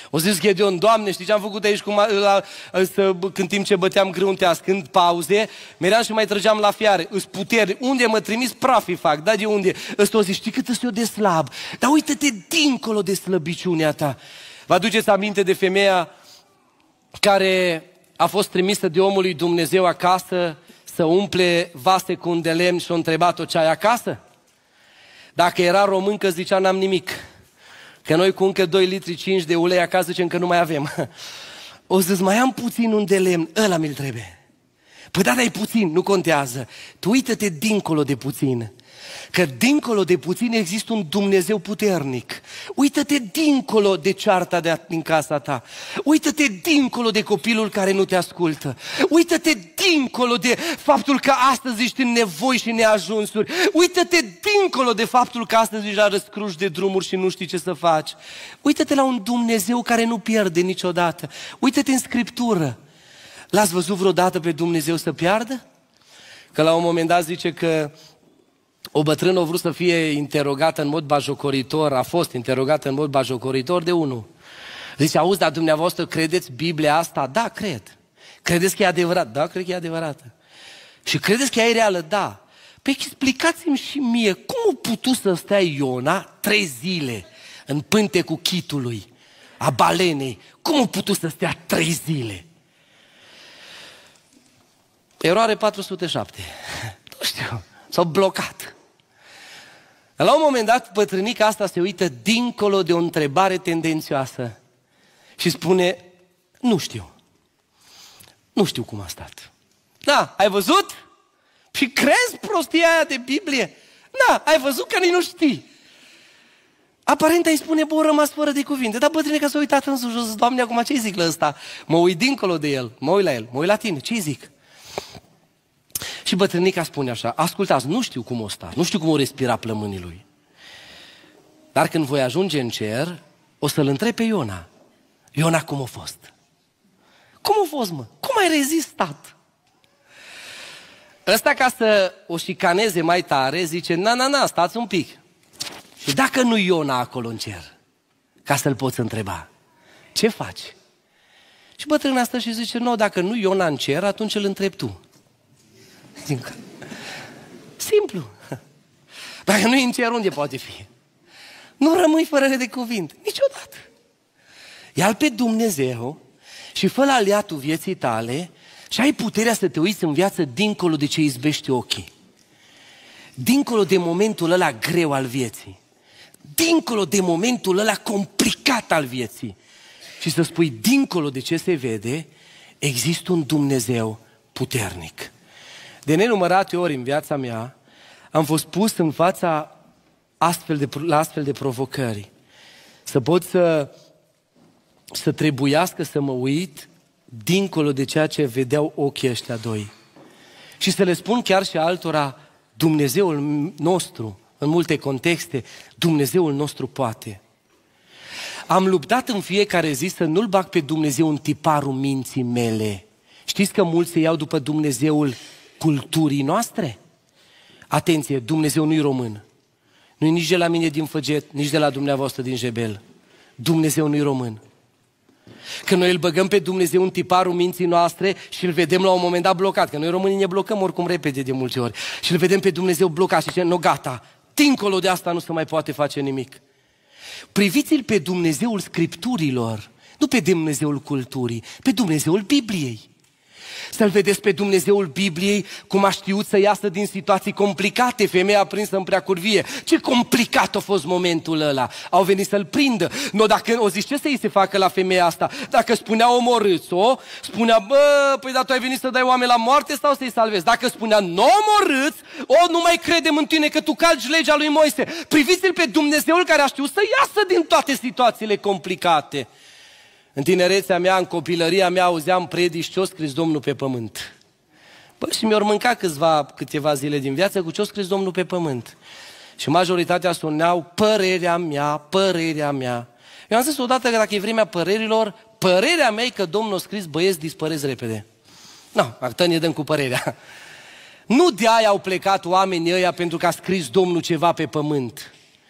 O zis Gedeon, Doamne, știi ce am făcut aici când timp ce băteam grânteas, când pauze, meream și mai trăgeam la fiare, îs puteri, unde mă trimis, prafii fac, da de unde? Ăsta o zi, știi cât sunt eu de slab, dar uită-te dincolo de slăbiciunea ta. Vă aduceți aminte de femeia care a fost trimisă de omul lui Dumnezeu acasă să umple vase cu un de lemn și a întrebat-o ce ai acasă? Dacă era româncă, zicea n-am nimic. Că noi cu încă 2 litri 5 de ulei acasă zicem că nu mai avem. O să-ți mai am puțin un de lemn, ăla mi-l trebuie. Păi da, dar puțin, nu contează. Tu uită-te dincolo de puțin. Că dincolo de puțin există un Dumnezeu puternic. Uită-te dincolo de cearta din casa ta. Uită-te dincolo de copilul care nu te ascultă. Uită-te dincolo de faptul că astăzi ești în nevoi și neajunsuri. Uită-te dincolo de faptul că astăzi ești la răscruș de drumuri și nu știi ce să faci. Uită-te la un Dumnezeu care nu pierde niciodată. Uită-te în Scriptură. L-ați văzut vreodată pe Dumnezeu să piardă? Că la un moment dat zice că o bătrână a vrut să fie interogată în mod bajocoritor, a fost interogată în mod bajocoritor de unul. Zice, auzi, dar dumneavoastră credeți Biblia asta? Da, cred. Credeți că e adevărat? Da, cred că e adevărată. Și credeți că ea e reală? Da. Păi explicați-mi și mie, cum a putut să stea Iona 3 zile în pântecul chitului, a balenei? Cum a putut să stea 3 zile? Eroare 407. Nu știu, s-au blocat. La un moment dat, bătrânica asta se uită dincolo de o întrebare tendențioasă și spune, nu știu. Nu știu cum a stat. Da, ai văzut? Și crezi prostia aia de Biblie? Da, ai văzut că nici nu știi. Aparent îi spune, bă, rămas fără de cuvinte. Dar bătrânica s-a uitat în sus, zis, Doamne, acum ce-i zic la ăsta? Mă uit dincolo de el, mă uit la el, mă uit la tine, ce-i zic? Și bătrânica spune așa, ascultați, nu știu cum o sta, nu știu cum o respira plămânii lui. Dar când voi ajunge în cer, o să-l întreb pe Iona. Iona, cum a fost? Cum a fost, mă? Cum ai rezistat? Ăsta, ca să o șicaneze mai tare, zice, na, stați un pic. Și dacă nu Iona acolo în cer, ca să-l poți întreba, ce faci? Și bătrâna stă și zice, nu, dacă nu Iona în cer, atunci îl întrebi tu. Simplu. Dacă nu e în cer, unde poate fi? Nu rămâi fără de cuvinte, niciodată. Ia-L pe Dumnezeu și fă-L aliatul vieții tale și ai puterea să te uiți în viață dincolo de ce izbește ochii. Dincolo de momentul ăla greu al vieții. Dincolo de momentul ăla complicat al vieții. Și să spui, dincolo de ce se vede, există un Dumnezeu puternic. De nenumărate ori în viața mea am fost pus în fața la astfel de provocări. Să pot să trebuiască să mă uit dincolo de ceea ce vedeau ochii ăștia doi. Și să le spun chiar și altora, Dumnezeul nostru, în multe contexte, Dumnezeul nostru poate. Am luptat în fiecare zi să nu-L bag pe Dumnezeu în tiparul minții mele. Știți că mulți se iau după Dumnezeul culturii noastre? Atenție, Dumnezeu nu-i român. Nu-i nici de la mine din Făget, nici de la dumneavoastră din Jebel. Dumnezeu nu-i român. Că noi îl băgăm pe Dumnezeu în tiparul minții noastre și îl vedem la un moment dat blocat. Că noi românii ne blocăm oricum repede de multe ori. Și îl vedem pe Dumnezeu blocat și zicem, nu, gata, dincolo de asta nu se mai poate face nimic. Priviți-l pe Dumnezeul Scripturilor, nu pe Dumnezeul culturii, pe Dumnezeul Bibliei. Să-L vedeți pe Dumnezeul Bibliei cum a știut să iasă din situații complicate, femeia prinsă în preacurvie. Ce complicat a fost momentul ăla. Au venit să-L prindă. No, dacă o zici, ce să-i se facă la femeia asta? Dacă spunea omorâți-o, spunea, bă, păi dar tu ai venit să dai oameni la moarte sau să-i salvezi? Dacă spunea, nu omorâți, nu mai credem în tine că tu calci legea lui Moise. Priviți-l pe Dumnezeul care a știut să iasă din toate situațiile complicate. În tinerețea mea, în copilăria mea, auzeam predici ce-o scris Domnul pe pământ. Bă, și mi-au mâncat câteva zile din viață cu ce-o scris Domnul pe pământ. Și majoritatea spuneau, părerea mea. Eu am zis odată că dacă e vremea părerilor, părerea mea e că Domnul a scris, băieți, dispăreți repede. Nu, actă ne dăm cu părerea. Nu de aia au plecat oamenii ăia pentru că a scris Domnul ceva pe pământ.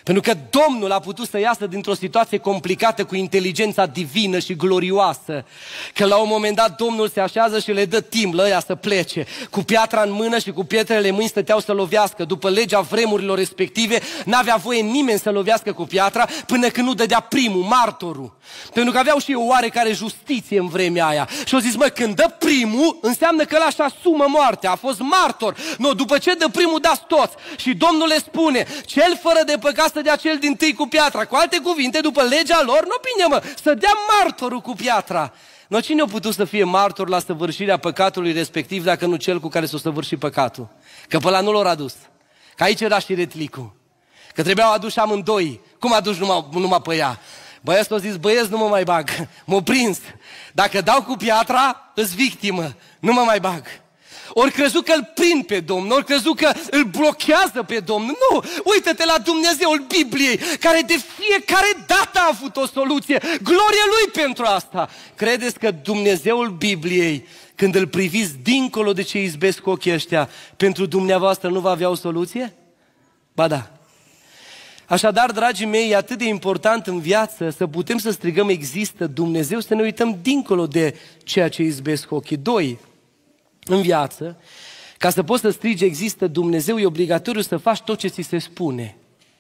Pentru că Domnul a putut să iasă dintr-o situație complicată cu inteligența divină și glorioasă. Că la un moment dat Domnul se așează și le dă timp la ăia să plece. Cu piatra în mână și cu pietrele în mâini stăteau să lovească. După legea vremurilor respective, n-avea voie nimeni să lovească cu piatra până când nu dădea primul, martorul. Pentru că aveau și o oarecare justiție în vremea aia. Și au zis, mă, când dă primul, înseamnă că ăla-și asumă moartea, a fost martor. Nu, după ce dă primul, dați toți. Și Domnul le spune, cel fără de păcat să dea cel dintâi cu piatra. Cu alte cuvinte, după legea lor, nu bine, mă, să dea martorul cu piatra. No, cine a putut să fie martor la săvârșirea păcatului respectiv dacă nu cel cu care s-a săvârșit păcatul? Că pe ăla nu l-au adus. Că aici era și retlicul. Că trebuiau aduși amândoi. Cum aduci numai pe ea? Băieți, au zis, băieți, nu mă mai bag. M-au prins. Dacă dau cu piatra, îs victimă. Nu mă mai bag. Ori crezut că îl prind pe Domnul, ori crezut că îl blochează pe Domnul. Nu, uită-te la Dumnezeul Bibliei, care de fiecare dată a avut o soluție. Glorie Lui pentru asta. Credeți că Dumnezeul Bibliei, când îl priviți dincolo de ce izbesc ochii ăștia, pentru dumneavoastră nu va avea o soluție? Ba da. Așadar, dragii mei, e atât de important în viață să putem să strigăm există Dumnezeu, să ne uităm dincolo de ceea ce izbesc ochii. 2. În viață, ca să poți să strigi există Dumnezeu, e obligatoriu să faci tot ce ți se spune.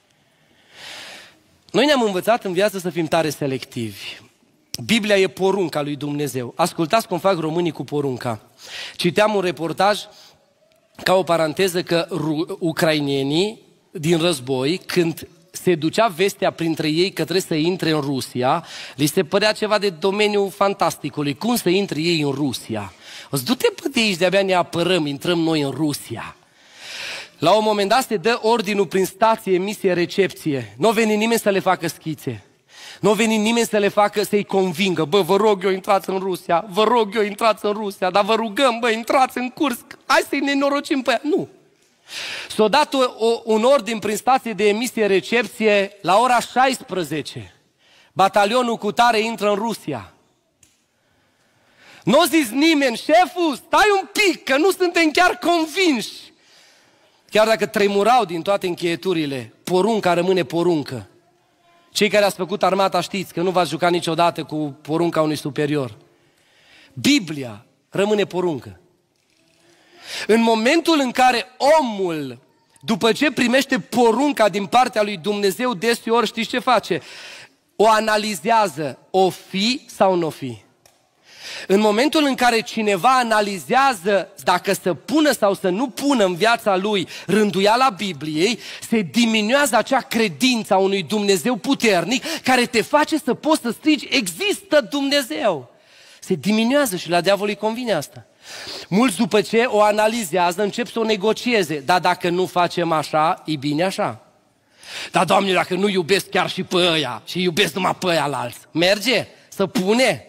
Noi ne-am învățat în viață să fim tare selectivi. Biblia e porunca lui Dumnezeu. Ascultați cum fac românii cu porunca. Citeam un reportaj, ca o paranteză, că ucrainenii din război, când se ducea vestea printre ei că trebuie să intre în Rusia, li se părea ceva de domeniul fantasticului. Cum să intre ei în Rusia? O să du-te pe de aici, de-abia ne apărăm, intrăm noi în Rusia. La un moment dat se dă ordinul prin stație, emisie, recepție. Nu a venit nimeni să le facă schițe. Nu a venit nimeni să le facă, să-i convingă. Bă, vă rog eu, intrați în Rusia. Vă rog eu, intrați în Rusia. Dar vă rugăm, bă, intrați în Kursk. Hai să-i nenorocim pe ea. Nu. S-a dat un ordin prin stație de emisie, recepție la ora 16. Batalionul cu tare intră în Rusia. Nu a zis nimeni, șeful, stai un pic, că nu suntem chiar convinși. Chiar dacă tremurau din toate încheieturile, porunca rămâne poruncă. Cei care ați făcut armata știți că nu v-ați jucat niciodată cu porunca unui superior. Biblia rămâne poruncă. În momentul în care omul, după ce primește porunca din partea lui Dumnezeu, deseori știți ce face? O analizează, o fi sau nu o fi. În momentul în care cineva analizează dacă să pună sau să nu pună în viața lui rânduiala Bibliei, se diminuează acea credință a unui Dumnezeu puternic care te face să poți să strigi, există Dumnezeu. Se diminuează și la diavol îi convine asta. Mulți după ce o analizează încep să o negocieze. Dar dacă nu facem așa, e bine așa. Dar, Doamne, dacă nu iubesc chiar și pe ăia și iubesc numai pe ăia la alți, merge? Să pune?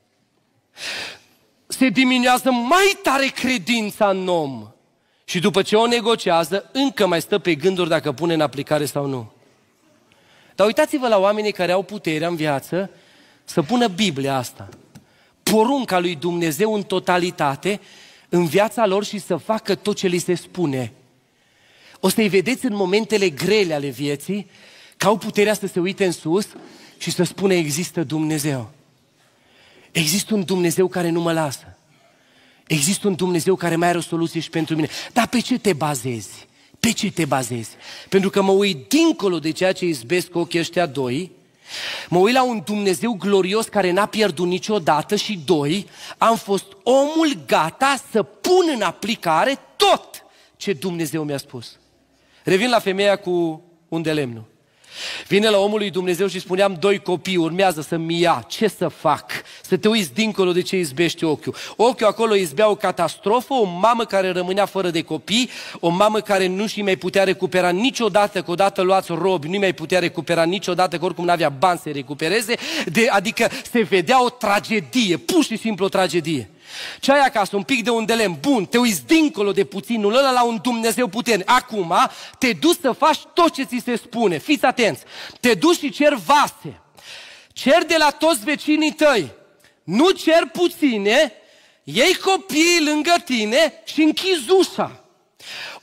Se diminuează mai tare credința în om. Și după ce o negociază, încă mai stă pe gânduri dacă pune în aplicare sau nu. Dar uitați-vă la oamenii care au puterea în viață să pună Biblia asta, porunca lui Dumnezeu în totalitate, în viața lor și să facă tot ce li se spune. O să-i vedeți în momentele grele ale vieții că au puterea să se uite în sus și să spună există Dumnezeu. Există un Dumnezeu care nu mă lasă. Există un Dumnezeu care mai are o soluție și pentru mine. Dar pe ce te bazezi? Pe ce te bazezi? Pentru că mă uit dincolo de ceea ce izbesc ochii ăștia 2, mă uit la un Dumnezeu glorios care n-a pierdut niciodată și 2, am fost omul gata să pun în aplicare tot ce Dumnezeu mi-a spus. Revin la femeia cu un de lemnul. Vine la omul lui Dumnezeu și spuneam 2 copii, urmează să-mi ia, ce să fac? Să te uiți dincolo de ce izbește ochiul. Ochiul acolo izbea o catastrofă, o mamă care rămânea fără de copii, o mamă care nu și mai putea recupera niciodată, că odată luați robi, nu mai putea recupera niciodată, că oricum n-avea bani să recupereze, adică se vedea o tragedie, pur și simplu o tragedie. Ce ai acasă? Un pic de un de lemn. Bun, te uiți dincolo de puținul ăla la un Dumnezeu puternic. Acum te duci să faci tot ce ți se spune. Fiți atenți. Te duci și cer vase. Cer de la toți vecinii tăi. Nu cer puține. Iei copiii lângă tine și închizi ușa.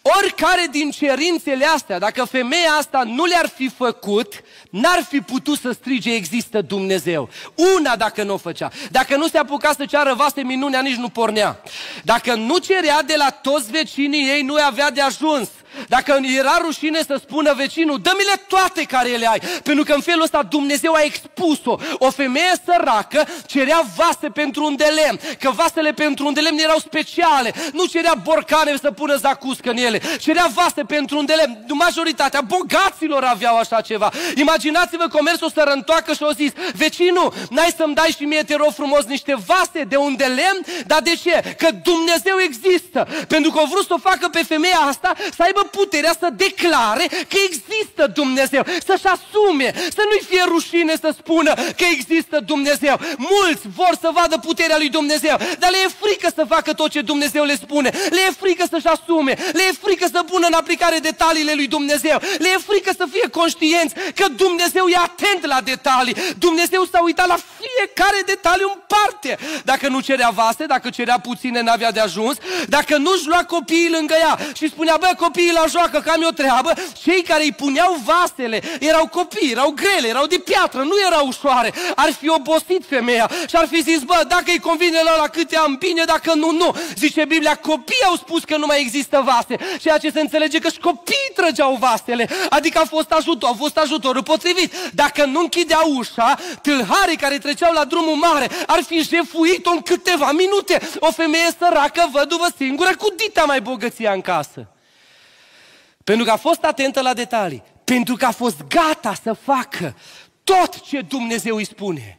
Oricare din cerințele astea, dacă femeia asta nu le-ar fi făcut, n-ar fi putut să strige există Dumnezeu. Una dacă nu o făcea. Dacă nu se apuca să ceară vase, minunea nici nu pornea. Dacă nu cerea de la toți vecinii ei, nu avea de ajuns. Dacă era rușine să spună vecinul, dă-mi-le toate care le ai, pentru că în felul ăsta Dumnezeu a expus-o. O femeie săracă cerea vase pentru un de lemn, că vasele pentru un de lemn erau speciale. Nu cerea borcane să pună zacuscă în ele, cerea vase pentru un de lemn. Majoritatea bogaților aveau așa ceva. Imaginați-vă comerțul sărăntoacă și-o zis, vecinul, n-ai să-mi dai și mie, te rog frumos, niște vase de un de lemn? Dar de ce? Că Dumnezeu există. Pentru că au vrut să o facă pe femeia asta să aibă puterea să declare că există Dumnezeu, să-și asume, să nu-i fie rușine să spună că există Dumnezeu. Mulți vor să vadă puterea lui Dumnezeu, dar le e frică să facă tot ce Dumnezeu le spune, le e frică să-și asume, le e frică să pună în aplicare detaliile lui Dumnezeu, le e frică să fie conștienți că Dumnezeu e atent la detalii. Dumnezeu s-a uitat la fiecare detaliu în parte. Dacă nu cerea vase, dacă cerea puține, n-avea de ajuns, dacă nu-și lua copiii lângă ea și spunea, bă, copiii la joacă, că am eu treabă, cei care îi puneau vasele erau copii, erau grele, erau de piatră, nu erau ușoare. Ar fi obosit femeia și ar fi zis, bă, dacă îi convine la câte am, bine, dacă nu, nu. Zice Biblia, copiii au spus că nu mai există vase, ceea ce se înțelege că și copiii trăgeau vasele, adică a fost ajutorul potrivit. Dacă nu închidea ușa, tâlharii care treceau la drumul mare ar fi jefuit-o în câteva minute. O femeie săracă, văduvă singură, cu dita mai bogăția în casă. Pentru că a fost atentă la detalii, pentru că a fost gata să facă tot ce Dumnezeu îi spune.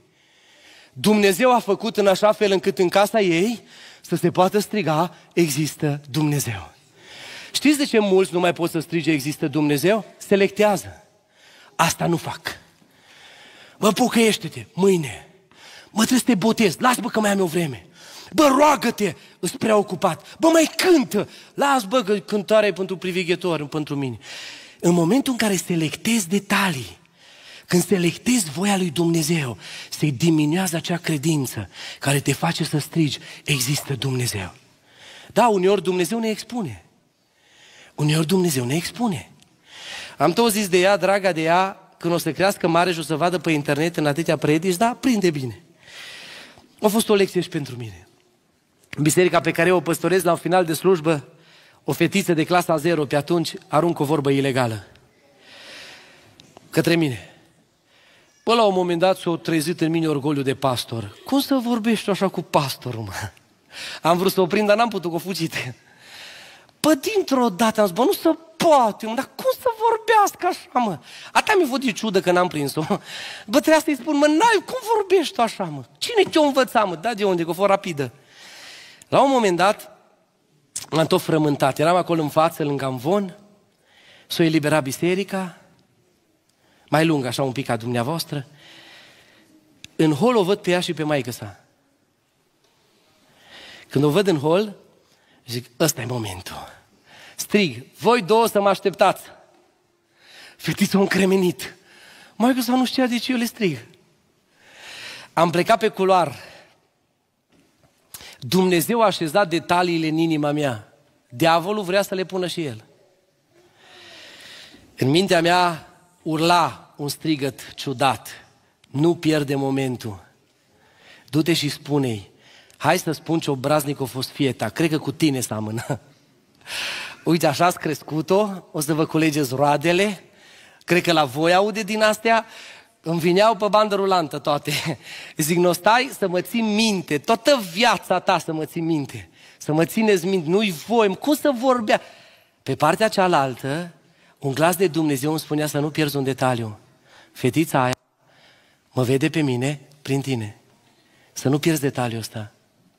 Dumnezeu a făcut în așa fel încât în casa ei să se poată striga, există Dumnezeu. Știți de ce mulți nu mai pot să strige, există Dumnezeu? Selectează. Asta nu fac. Bă, pocăiește-te, mâine. Mă, trebuie să te botez, lasă-mă că mai am eu vreme. Bă, roagă-te, îți prea ocupat. Bă, mai cântă. Las, bă, că cântarea e pentru priveghetor, pentru mine. În momentul în care selectezi detalii, când selectezi voia lui Dumnezeu, se diminuează acea credință care te face să strigi, există Dumnezeu. Da, uneori Dumnezeu ne expune. Uneori Dumnezeu ne expune. Am tot zis de ea, draga de ea, când o să crească mare și o să vadă pe internet în atâtea predici, da, prinde bine. A fost o lecție și pentru mine. În biserica pe care eu o păstorez, la final de slujbă, o fetiță de clasa 0 pe atunci aruncă o vorbă ilegală către mine. Până la un moment dat s-a trezit în mine orgoliu de pastor. Cum să vorbești așa cu pastorul, mă? Am vrut să o prind, dar n-am putut, că o fugit. Păi dintr-o dată am zis, bă, nu se poate, dar cum să vorbească așa, mă? Atâta mi-a fost de ciudă că n-am prins-o. Bă, trebuia să-i spun, mă, n-ai, cum vorbești așa, mă? Cine te-o învăța, mă? Da, de unde? Că a fost rapidă. La un moment dat, m-am tot frământat. Eram acolo în față, lângă amvon, s-o eliberat biserica, mai lungă, așa un pic ca dumneavoastră. În hol o văd pe ea și pe maică sa. Când o văd în hol, zic, ăsta e momentul. Strig, voi două să mă așteptați. Fetița a încremenit. Maică sa nu știa de ce eu le strig. Am plecat pe culoar. Dumnezeu a așezat detaliile în inima mea. Diavolul vrea să le pună și el. În mintea mea urla un strigăt ciudat. Nu pierde momentul. Du-te și spune-i, hai să spun ce obraznic a fost fieta, cred că cu tine seamănă. Uite, așa ați crescut-o, o să vă culegeți roadele, cred că la voi aude din astea, îmi vineau pe bandă rulantă toate. Zic, nu stai să mă țin minte, toată viața ta să mă țin minte, să mă țineți minte, nu-i voi, cum să vorbea? Pe partea cealaltă, un glas de Dumnezeu îmi spunea să nu pierzi un detaliu. Fetița aia mă vede pe mine prin tine. Să nu pierzi detaliul ăsta.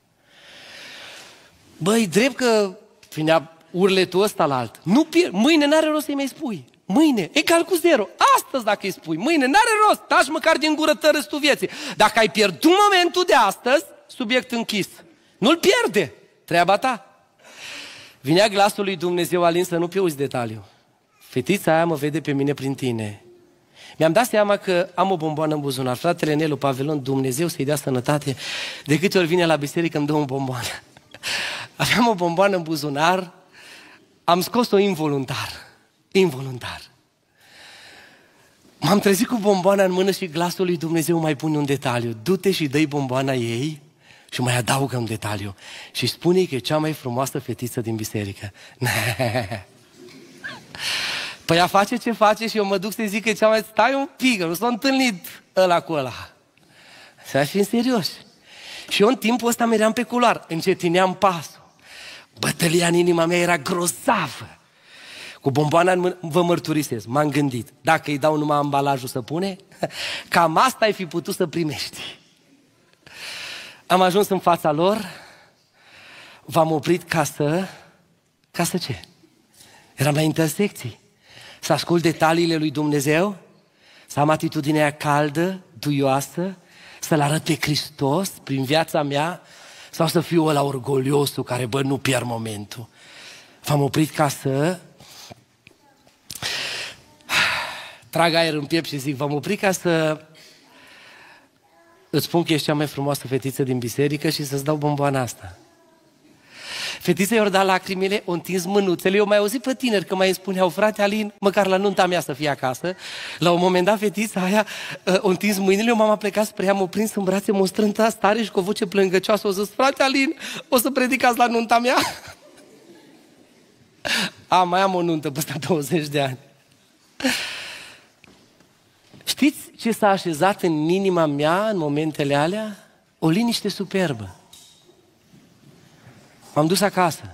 Băi, drept că vinea urletul ăsta la alt. Nu pierd. Mâine n-are rost să-i mai spui. Mâine, egal cu 0. Astăzi dacă îi spui. Mâine n-are rost. Taci măcar din gură tăă restul vieții. Dacă ai pierdut momentul de astăzi, subiect închis. Nu-l pierde. Treaba ta. Vinea glasul lui Dumnezeu, Alin, să nu pierzi detaliu. Fetița aia mă vede pe mine prin tine. Mi-am dat seama că am o bomboană în buzunar. Fratele Nelu Pavelon, Dumnezeu să-i dea sănătate, de câte ori vine la biserică îmi dă o bomboană. Aveam o bomboană în buzunar, Am scos-o involuntar. Involuntar. M-am trezit cu bomboana în mână și glasul lui Dumnezeu mai pune un detaliu. Du-te și dă-i bomboana ei și mai adaugă un detaliu. Și spune că e cea mai frumoasă fetiță din biserică. Păi ea face ce face și eu mă duc să zic că e cea mai... Stai un pic, nu s-a întâlnit ăla cu ăla. Să fim serioși. Și eu în timpul ăsta meream pe culoar, încetineam pasul. Bătălia în inima mea era grozavă. Cu bomboana în mână, vă mărturisesc, m-am gândit, dacă îi dau numai ambalajul să pune, cam asta ai fi putut să primești. Am ajuns în fața lor, v-am oprit ca să ce? Eram la intersecții. Să ascult detaliile lui Dumnezeu, să am atitudinea aia caldă, duioasă, să-L arăt pe Hristos prin viața mea, sau să fiu ăla orgoliosul care, bă, nu pierd momentul. V-am oprit ca să trag aer în piept și zic, v-am oprit ca să îți spun că ești cea mai frumoasă fetiță din biserică și să-ți dau bomboana asta. Fetița i-au dat lacrimile, o întins mânuțele, eu mai auzit pe tineri că mai îmi spuneau, frate Alin, măcar la nunta mea să fie acasă. La un moment dat fetița aia o întins mâinile, eu m-am plecat spre ea, m-a prins în brațe, m-a strântat tare și cu o voce plângăcioasă o zis, frate Alin, o să predicați la nunta mea? Mai am o nuntă peste 20 de ani. Știți ce s-a așezat în inima mea în momentele alea? O liniște superbă. M-am dus acasă.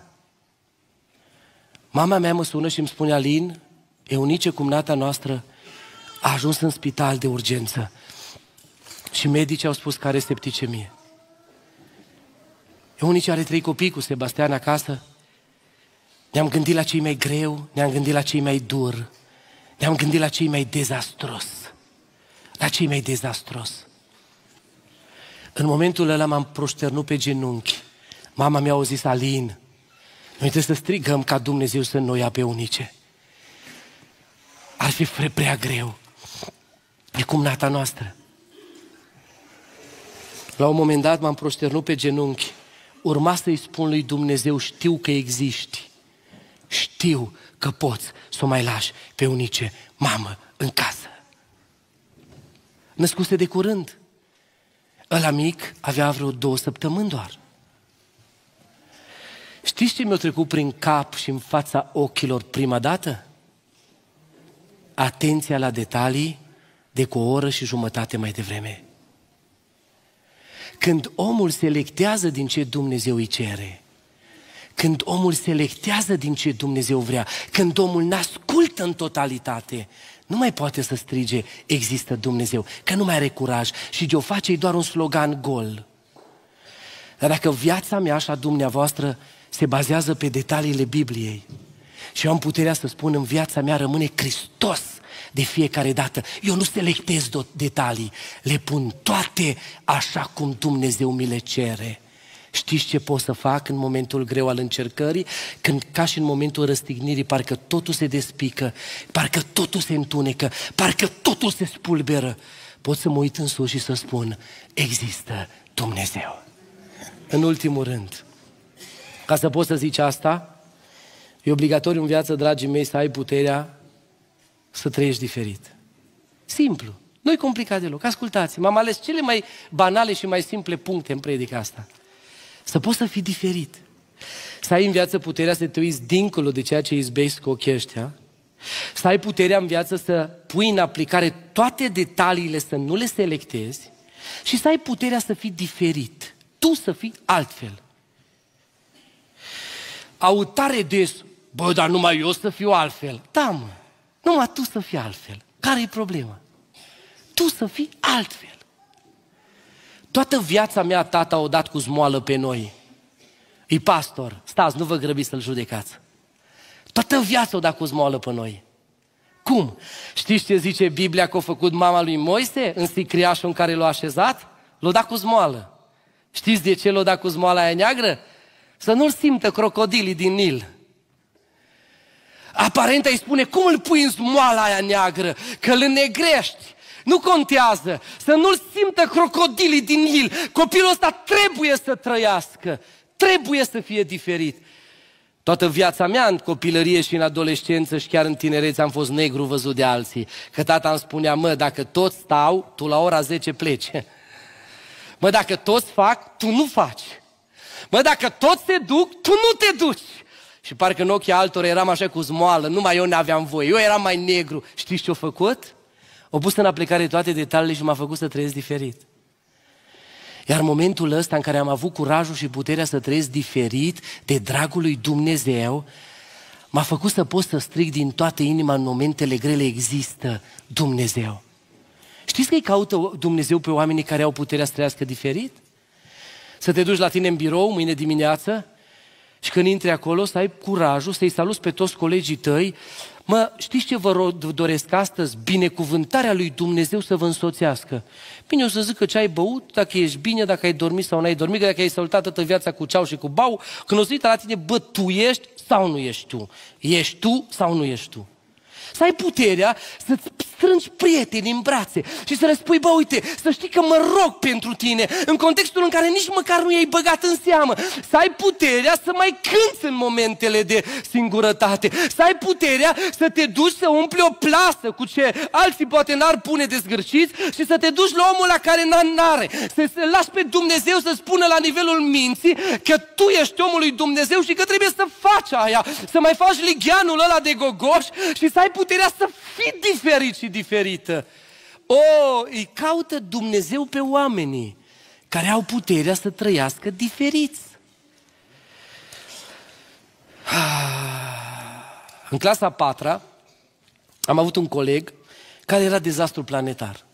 Mama mea mă sună și îmi spune, Alin, Eunice, cumnata noastră, a ajuns în spital de urgență. Și medicii au spus că are septicemie. Eunice are 3 copii cu Sebastian acasă. Ne-am gândit la cei mai greu, ne-am gândit la cei mai dur, ne-am gândit la cei mai dezastros. La cei mai dezastros. În momentul ăla m-am proșternut pe genunchi. Mama mi-a zis, Alin, noi trebuie să strigăm ca Dumnezeu să nu ia pe Eunice. Ar fi prea greu. E cumnata noastră. La un moment dat m-am proșternut pe genunchi. Urma să-i spun lui Dumnezeu, știu că existi. Știu că poți să o mai lași pe Eunice, mamă, în casă. Născuse de curând. Ăla mic avea vreo 2 săptămâni doar. Știți ce mi-a trecut prin cap și în fața ochilor prima dată? Atenția la detalii de cu 1 oră și jumătate mai devreme. Când omul selectează din ce Dumnezeu îi cere, când omul selectează din ce Dumnezeu vrea, când omul n-ascultă în totalitate, nu mai poate să strige, există Dumnezeu, că nu mai are curaj și de-o face doar un slogan gol. Dar dacă viața mea și a dumneavoastră se bazează pe detaliile Bibliei și eu am puterea să spun, în viața mea rămâne Hristos de fiecare dată. Eu nu selectez detalii, le pun toate așa cum Dumnezeu mi le cere. Știți ce pot să fac în momentul greu al încercării? Când, ca și în momentul răstignirii, parcă totul se despică, parcă totul se întunecă, parcă totul se spulberă. Pot să mă uit în sus și să spun, există Dumnezeu. În ultimul rând, ca să poți să zici asta, e obligatoriu în viață, dragii mei, să ai puterea să trăiești diferit. Simplu. Nu-i complicat deloc. Ascultați, m-am ales cele mai banale și mai simple puncte în predica asta. Să poți să fii diferit. Să ai în viață puterea să te uiți dincolo de ceea ce izbești cu ochii ăștia. Să ai puterea în viață să pui în aplicare toate detaliile, să nu le selectezi. Și să ai puterea să fii diferit. Tu să fii altfel. Aud tare des, bă, dar numai eu să fiu altfel. Da, mă, numai tu să fii altfel. Care-i problema? Tu să fii altfel. Toată viața mea tata o dat cu zmoală pe noi. E pastor. Stați, nu vă grăbiți să-l judecați. Toată viața o dat cu zmoală pe noi. Cum? Știți ce zice Biblia că a făcut mama lui Moise în sicriașul în care l-a așezat? L-a dat cu zmoală. Știți de ce l-a dat cu zmoala aia neagră? Să nu-l simtă crocodilii din Nil. Aparent îi spune, cum îl pui în zmoala aia neagră? Că îl înnegrești. Nu contează. Să nu-l simtă crocodilii din Nil. Copilul ăsta trebuie să trăiască. Trebuie să fie diferit. Toată viața mea, în copilărie și în adolescență și chiar în tinerețe, am fost negru văzut de alții. Că tata îmi spunea, mă, dacă toți stau, tu la ora 10 pleci. Mă, dacă toți fac, tu nu faci. Mă, dacă toți te duc, tu nu te duci. Și parcă în ochii altora eram așa cu zmoală, numai eu n-aveam voie, eu eram mai negru. Știți ce-a făcut? Au pus în aplicare toate detaliile și m-a făcut să trăiesc diferit. Iar momentul ăsta în care am avut curajul și puterea să trăiesc diferit de dragul lui Dumnezeu, m-a făcut să pot să strig din toată inima în momentele grele, există Dumnezeu. Știți că îi caută Dumnezeu pe oamenii care au puterea să trăiască diferit? Să te duci la tine în birou mâine dimineață și când intri acolo să ai curajul să-i saluți pe toți colegii tăi. Mă, știți ce vă doresc astăzi? Binecuvântarea lui Dumnezeu să vă însoțească. Bine, o să zic că ce ai băut, dacă ești bine, dacă ai dormit sau n-ai dormit, că dacă ai saltat toată viața cu ceau și cu bau, când o să uită la tine, bă, tu ești sau nu ești tu? Ești tu sau nu ești tu? Să ai puterea să-ți strângi prieteni în brațe și să le spui, bă, uite, să știi că mă rog pentru tine, în contextul în care nici măcar nu i-ai băgat în seamă. Să ai puterea să mai cânți în momentele de singurătate. Să ai puterea să te duci să umpli o plasă cu ce alții poate n-ar pune de zgârciți și să te duci la omul la care n-are. Să lași pe Dumnezeu să spună la nivelul minții că tu ești omul lui Dumnezeu și că trebuie să faci aia. Să mai faci ligheanul ăla de gogoș și să ai puterea să fii diferit și diferită. Îi caută Dumnezeu pe oamenii care au puterea să trăiască diferiți. În clasa 4-a am avut un coleg care era dezastru planetar.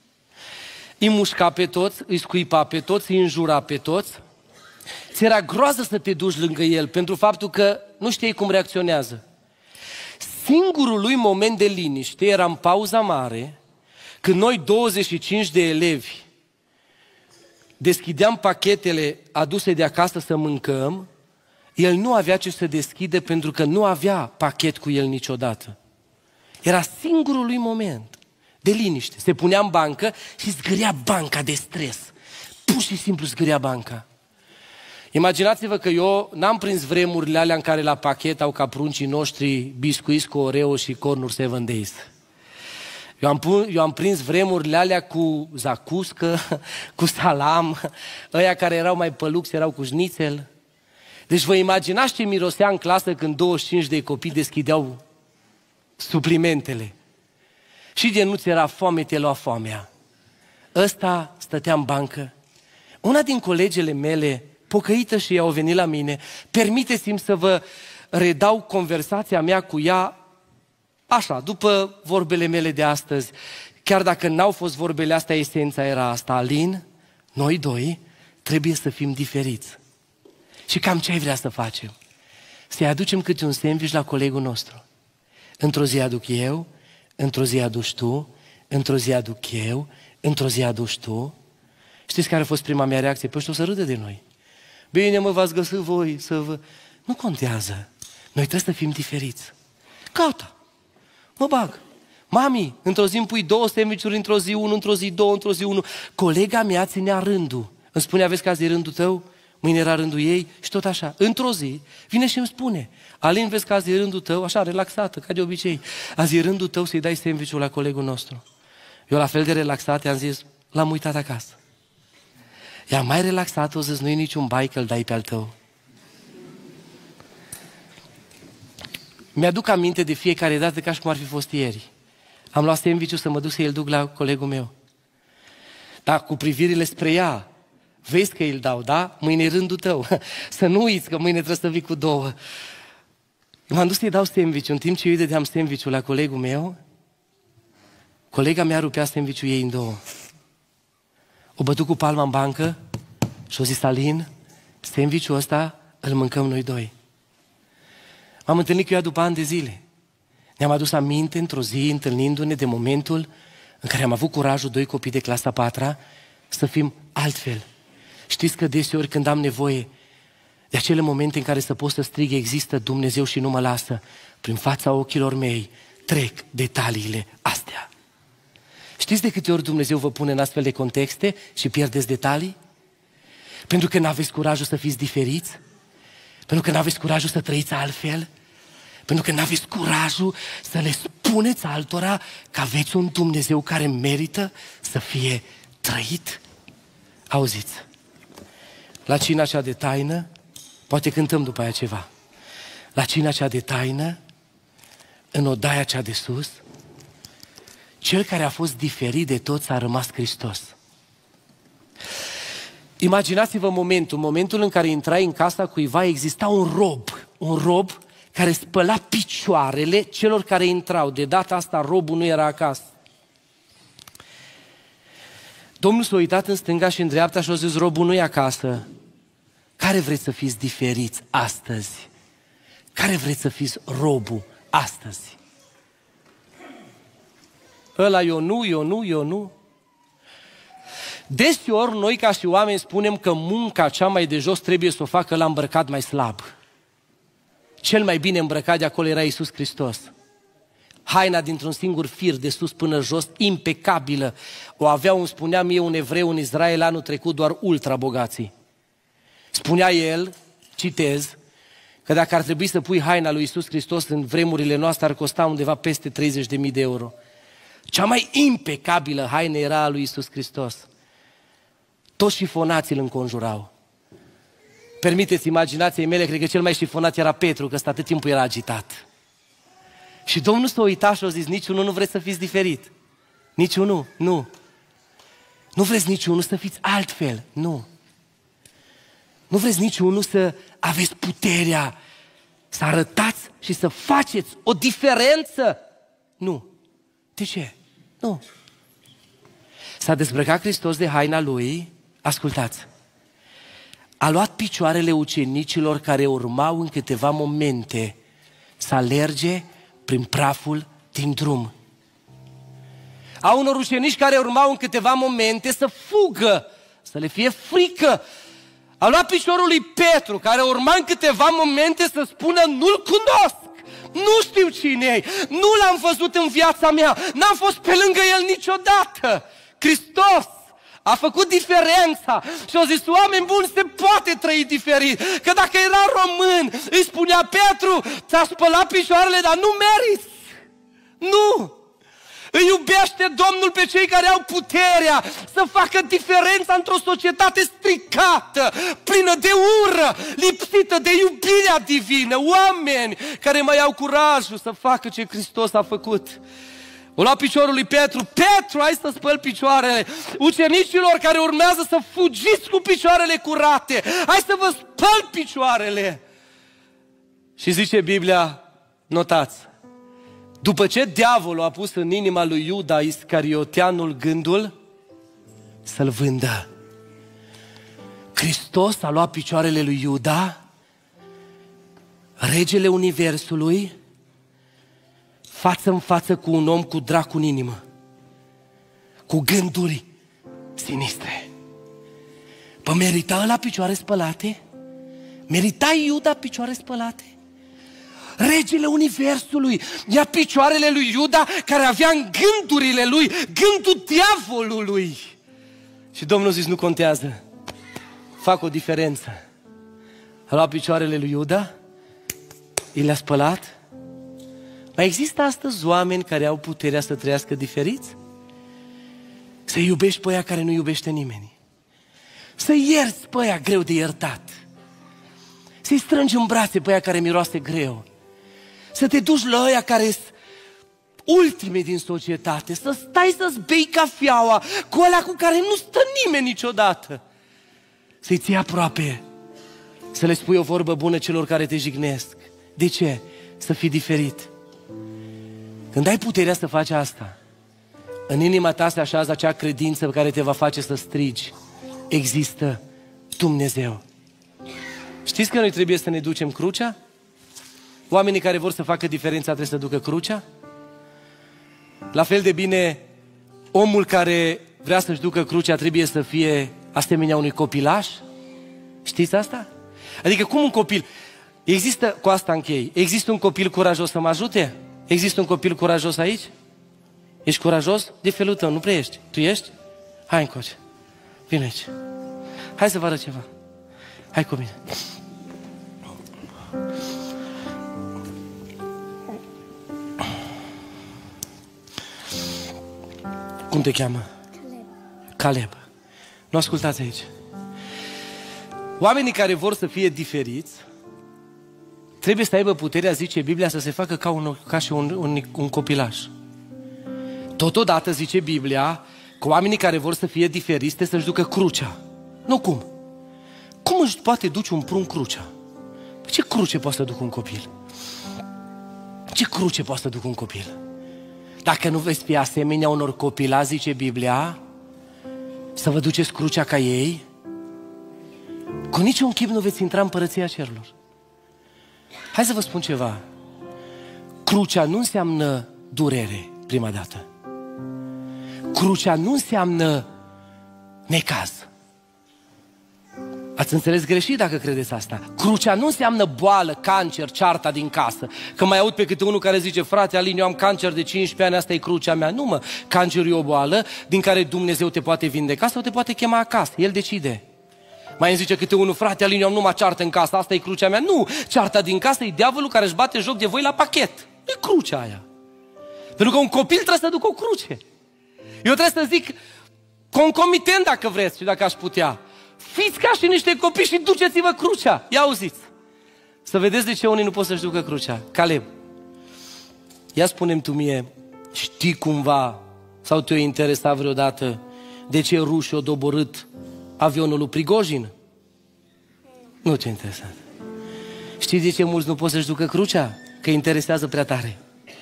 Îi mușca pe toți, îi scuipa pe toți, îi înjura pe toți. Ți era groază să te duci lângă el pentru faptul că nu știai cum reacționează. Singurul lui moment de liniște era în pauza mare, când noi 25 de elevi deschideam pachetele aduse de acasă să mâncăm, el nu avea ce să deschide pentru că nu avea pachet cu el niciodată. Era singurul lui moment de liniște. Se punea în bancă și zgâria banca de stres. Pur și simplu zgâria banca. Imaginați-vă că eu n-am prins vremurile alea în care la pachet au ca pruncii noștri biscuiți cu Oreo și cornuri 7 Days. Eu am prins vremurile alea cu zacuscă, cu salam, ăia care erau mai păluxi erau cu șnițel. Deci vă imaginați ce mirosea în clasă când 25 de copii deschideau suplimentele. Și de nu-ți era foame, te lua foamea. Ăsta stătea în bancă. Una din colegele mele, pocăită și ea, au venit la mine. Permiteți-mi să vă redau conversația mea cu ea așa, după vorbele mele de astăzi. Chiar dacă n-au fost vorbele astea, esența era asta. Alin, noi doi trebuie să fim diferiți. Și cam ce ai vrea să facem? Să-i aducem câte un sandwich la colegul nostru. Într-o zi aduc eu, într-o zi aduci tu, într-o zi aduc eu, într-o zi aduci tu. Știți care a fost prima mea reacție? Păi ăștia o să râdă de noi. Bine, mă, v-ați găsit voi să vă... Nu contează. Noi trebuie să fim diferiți. Gata. Mă bag. Mami, într-o zi îmi pui 2 sandwich-uri, într-o zi 1, într-o zi 2, într-o zi 1. Colega mea ținea rândul. Îmi spunea, vezi că azi e rândul tău, mâine era rândul ei și tot așa. Într-o zi vine și îmi spune, Alin, vezi că azi e rândul tău, așa, relaxată, ca de obicei. Azi e rândul tău să-i dai sandwich-ul la colegul nostru. Eu la fel de relaxat i-am zis, l-am uitat acasă. Ea mai relaxat, o zis, nu-i niciun bai că îl dai pe al tău. Mi-aduc aminte de fiecare dată ca și cum ar fi fost ieri. Am luat sandwich-ul să mă duc să-l duc la colegul meu. Dar cu privirile spre ea, vezi că îl dau, da? Mâine e rândul tău. Să nu uiți că mâine trebuie să vii cu 2. M-am dus să-i dau sandwich-ul. În timp ce eu îi dădeam sandwich-ul la colegul meu, colega mea rupea sandwich-ul ei în 2. O bătut cu palma în bancă și-o zis, Alin, sandwich-ul ăsta îl mâncăm noi 2. M-am întâlnit cu ea după ani de zile. Ne-am adus aminte într-o zi, întâlnindu-ne de momentul în care am avut curajul, 2 copii de clasa 4-a, să fim altfel. Știți că deseori când am nevoie de acele momente în care să pot să strig, există Dumnezeu și nu mă lasă, prin fața ochilor mei trec detaliile astea. Știți de câte ori Dumnezeu vă pune în astfel de contexte și pierdeți detalii? Pentru că n-aveți curajul să fiți diferiți? Pentru că n-aveți curajul să trăiți altfel? Pentru că n-aveți curajul să le spuneți altora că aveți un Dumnezeu care merită să fie trăit? Auziți, la cina cea de taină, poate cântăm după aia ceva, la cina cea de taină, în odaia cea de sus, cel care a fost diferit de toți a rămas Hristos. Imaginați-vă momentul în care intrai în casa cuiva, exista un rob care spăla picioarele celor care intrau. De data asta robul nu era acasă. Domnul s-a uitat în stânga și în dreapta și a zis, robul nu e acasă. Care vreți să fiți diferiți astăzi? Care vreți să fiți robul astăzi? Ăla eu nu. Deseori noi ca și oameni spunem că munca cea mai de jos trebuie să o facă la îmbrăcat mai slab. Cel mai bine îmbrăcat de acolo era Iisus Hristos. Haina dintr-un singur fir de sus până jos, impecabilă. O avea, spunea mie un evreu în Israel anul trecut, doar ultra bogații. Spunea el, citez, că dacă ar trebui să pui haina lui Iisus Hristos în vremurile noastre, ar costa undeva peste 30.000 de euro. Cea mai impecabilă haină era a lui Iisus Hristos. Toți șifonații îl înconjurau. Permiteți imaginației mele, cred că cel mai șifonat era Petru, că ăsta atât timpul era agitat. Și Domnul s-a uitat și a zis, niciunul nu vreți să fiți diferit. Niciunul, nu. Nu vreți niciunul să fiți altfel, nu. Nu vreți niciunul să aveți puterea să arătați și să faceți o diferență? Nu. De ce? Nu. S-a dezbrăcat Hristos de haina Lui, ascultați, a luat picioarele ucenicilor care urmau în câteva momente să alerge prin praful din drum. A unor ucenici care urmau în câteva momente să fugă, să le fie frică. A luat piciorul lui Petru, care urma în câteva momente să spună, nu-L cunosc, nu știu cine e, nu L-am văzut în viața mea, n-am fost pe lângă El niciodată. Hristos a făcut diferența și a zis, oameni buni, se poate trăi diferit. Că dacă era român, îi spunea, Petru, ți-a spălat picioarele, dar nu meriți. Nu! Îi iubește Domnul pe cei care au puterea să facă diferența într-o societate stricată, plină de ură, lipsită de iubirea divină. Oameni care mai au curajul să facă ce Hristos a făcut. O lua piciorul lui Petru, Petru, hai să spăl picioarele. Ucenicilor care urmează să fugiți cu picioarele curate, hai să vă spăl picioarele. Și zice Biblia, notați, după ce diavolul a pus în inima lui Iuda Iscarioteanul gândul să-l vândă, Hristos a luat picioarele lui Iuda, regele universului, față în față cu un om cu dracu în inimă, cu gânduri sinistre. Păi merita ăla picioare spălate? Merita Iuda picioare spălate? Regele universului ia picioarele lui Iuda, care avea în gândurile lui gândul diavolului. Și Domnul a zis, nu contează, fac o diferență. A luat picioarele lui Iuda, i le-a spălat. Mai există astăzi oameni care au puterea să trăiască diferiți? Să iubești pe aia care nu iubește nimeni. Să ierți pe aia greu de iertat. Să-i strângi în brațe pe aia care miroase greu. Să te duci la aia care sunt ultimii din societate. Să stai să-ți bei cafeaua cu ăla cu care nu stă nimeni niciodată. Să-i ții aproape. Să le spui o vorbă bună celor care te jignesc. De ce? Să fii diferit. Când ai puterea să faci asta, în inima ta se așează acea credință care te va face să strigi, există Dumnezeu. Știți că noi trebuie să ne ducem crucea? Oamenii care vor să facă diferența trebuie să ducă crucea? La fel de bine, omul care vrea să-și ducă crucea trebuie să fie asemenea unui copilaș? Știți asta? Adică cum un copil... Există, cu asta închei, există un copil curajos să mă ajute? Există un copil curajos aici? Ești curajos? De felul tău, nu prea ești. Tu ești? Hai încoace. Vine aici. Hai să vă arăt ceva. Hai cu mine. Cum te cheamă? Caleb. Nu ascultați aici. Oamenii care vor să fie diferiți trebuie să aibă puterea, zice Biblia, să se facă ca și un copilaș. Totodată zice Biblia că oamenii care vor să fie diferiți trebuie să-și ducă crucea. Nu cum? Cum își poate duce un prunc crucea? Ce cruce poate să ducă un copil? Ce cruce poate să ducă un copil? Dacă nu veți fi asemenea unor copila, zice Biblia, să vă duceți crucea ca ei, cu niciun chip nu veți intra în împărăția cerurilor. Hai să vă spun ceva. Crucea nu înseamnă durere, prima dată. Crucea nu înseamnă necaz. Ați înțeles greșit dacă credeți asta. Crucea nu înseamnă boală, cancer, cearta din casă. Că mai aud pe câte unul care zice: frate Alin, eu am cancer de 15 ani, asta e crucea mea. Nu mă, cancerul e o boală din care Dumnezeu te poate vindeca sau te poate chema acasă. El decide. Mai îmi zice câte unul: frate Alin, eu am numai ceartă în casă, asta e crucea mea. Nu, cearta din casă e diavolul care își bate joc de voi la pachet. Nu e crucea aia. Pentru că un copil trebuie să ducă o cruce. Eu trebuie să zic concomitent, dacă vreți și dacă aș putea: fiți ca și niște copii și duceți-vă crucea. Ia auziți. Să vedeți de ce unii nu pot să-și ducă crucea. Caleb, ia spune-mi tu mie, știi cumva sau te-a interesat vreodată de ce rușii au doborât avionul lui Prigojin? Nu te-a interesat. Știi de ce mulți nu pot să-și ducă crucea? Că interesează prea tare.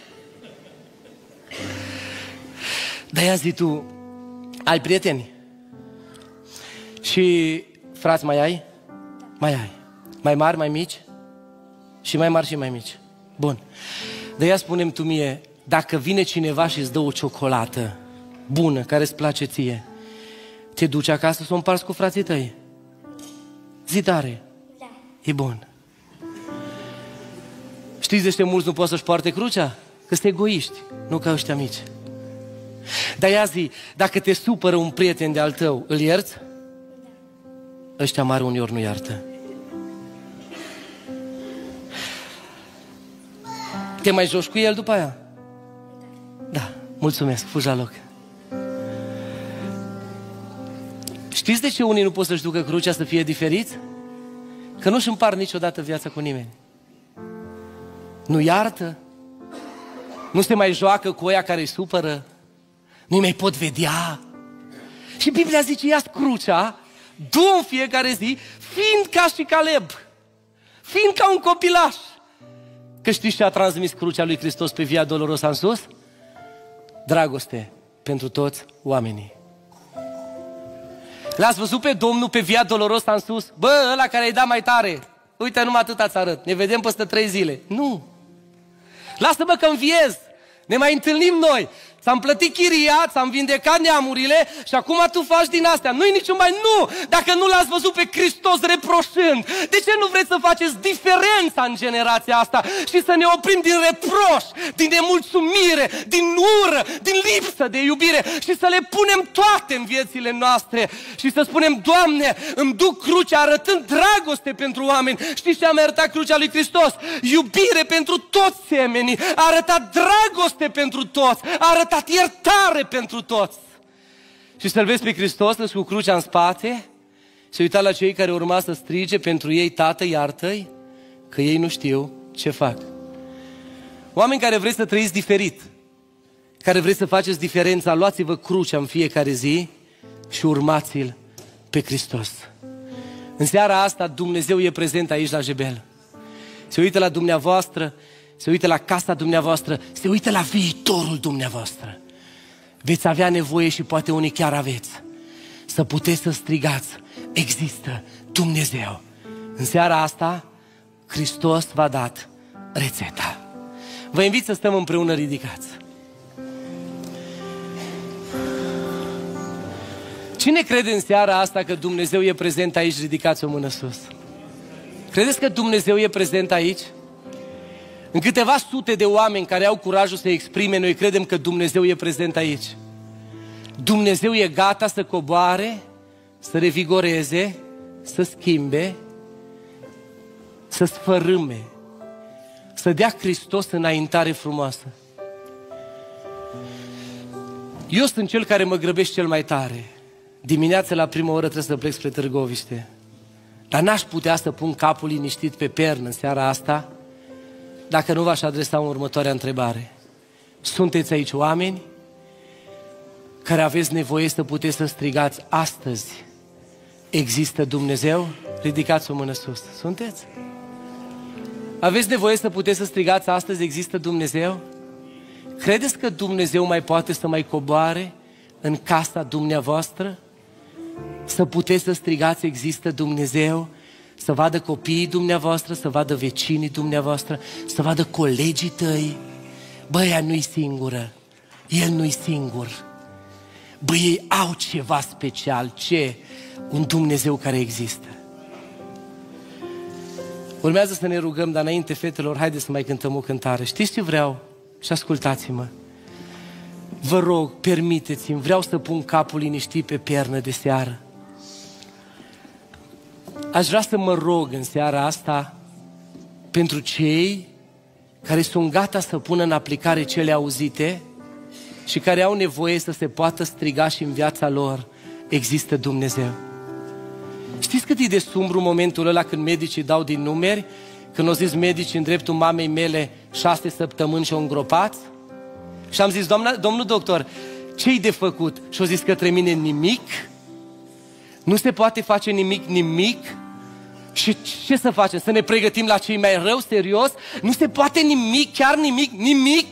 Dar ia zi tu, ai prieteni? Și frați mai ai? Mai ai. Mai mari, mai mici? Și mai mari și mai mici. Bun. De aia spune-mi tu mie, dacă vine cineva și îți dă o ciocolată bună, care îți place ție, te duci acasă să o împarți cu frații tăi? Zi tare. Da. E bun. Știți de ce mulți nu pot să-și poarte crucea? Că sunt egoiști, nu ca ăștia mici. Dar ia zi, dacă te supără un prieten de-al tău, îl ierți? Ăștia mari uneori nu iartă. Te mai joci cu el după aia? Da, mulțumesc, fugi la loc. Știți de ce unii nu pot să-și ducă crucea să fie diferiți? Că nu-și împar niciodată viața cu nimeni. Nu iartă, nu se mai joacă cu oia care îi supără, nu-i mai pot vedea. Și Biblia zice: ia-ți crucea, du-o în fiecare zi, fiind ca și Caleb, fiind ca un copilaș. Că știți ce a transmis crucea lui Hristos pe Via Dolorosa în sus? Dragoste pentru toți oamenii. L-ați văzut pe Domnul pe Via Dolorosa în sus? Bă, ăla care i-a dat mai tare, uite, numai atâta ți arăt, ne vedem peste 3 zile. Nu! Lasă-mă că înviez, ne mai întâlnim noi. Ți-am plătit chiria, ți-am vindecat neamurile și acum tu faci din astea. Nu-i niciun mai nu! Dacă nu l-ați văzut pe Hristos reproșând, de ce nu vreți să faceți diferența în generația asta și să ne oprim din reproș, din nemulțumire, din ură, din lipsă de iubire și să le punem toate în viețile noastre și să spunem: Doamne, îmi duc crucea arătând dragoste pentru oameni. Știți ce a arătat crucea lui Hristos? Iubire pentru toți semenii, a arătat dragoste pentru toți, a arătat iertare pentru toți. Și să-L vezi pe Hristos cu crucea în spate, se uita la cei care urma să strige pentru ei: Tată, iartă-i, că ei nu știu ce fac. Oameni care vreți să trăiți diferit, care vreți să faceți diferența, luați-vă crucea în fiecare zi și urmați-L pe Hristos. În seara asta Dumnezeu e prezent aici la Jebel. Se uită la dumneavoastră, se uită la casa dumneavoastră, se uită la viitorul dumneavoastră. Veți avea nevoie, și poate unii chiar aveți, să puteți să strigați: există Dumnezeu. În seara asta Hristos v-a dat rețeta. Vă invit să stăm împreună ridicați. Cine crede în seara asta că Dumnezeu e prezent aici? Ridicați o mână sus. Credeți că Dumnezeu e prezent aici? În câteva sute de oameni care au curajul să exprime, noi credem că Dumnezeu e prezent aici. Dumnezeu e gata să coboare, să revigoreze, să schimbe, să sfărâme, să dea Hristos înaintare frumoasă. Eu sunt cel care mă grăbesc cel mai tare. Dimineața la prima oră trebuie să plec spre Târgoviște. Dar n-aș putea să pun capul liniștit pe pernă în seara asta dacă nu v-aș adresa următoarea întrebare. Sunteți aici oameni care aveți nevoie să puteți să strigați astăzi: există Dumnezeu? Ridicați o mână sus. Sunteți? Aveți nevoie să puteți să strigați astăzi: există Dumnezeu? Credeți că Dumnezeu mai poate să mai coboare în casa dumneavoastră? Să puteți să strigați: există Dumnezeu? Să vadă copiii dumneavoastră, să vadă vecinii dumneavoastră, să vadă colegii tăi. Bă, ea nu-i singură, el nu-i singur. Bă, ei au ceva special. Ce? Un Dumnezeu care există. Urmează să ne rugăm, dar înainte, fetelor, haideți să mai cântăm o cântare. Știți ce vreau? Și ascultați-mă. Vă rog, permiteți-mi, vreau să pun capul liniștit pe pernă de seară. Aș vrea să mă rog în seara asta pentru cei care sunt gata să pună în aplicare cele auzite și care au nevoie să se poată striga și în viața lor: există Dumnezeu. Știți cât e de sumbru momentul ăla când medicii dau din numeri? Când au zis medicii în dreptul mamei mele 6 săptămâni și-o îngropat? Și am zis: domnul doctor, ce-i de făcut? Și au zis către mine: nimic. Nu se poate face nimic. Și ce să facem? Să ne pregătim la cei mai rău? Serios? Nu se poate nimic, chiar nimic.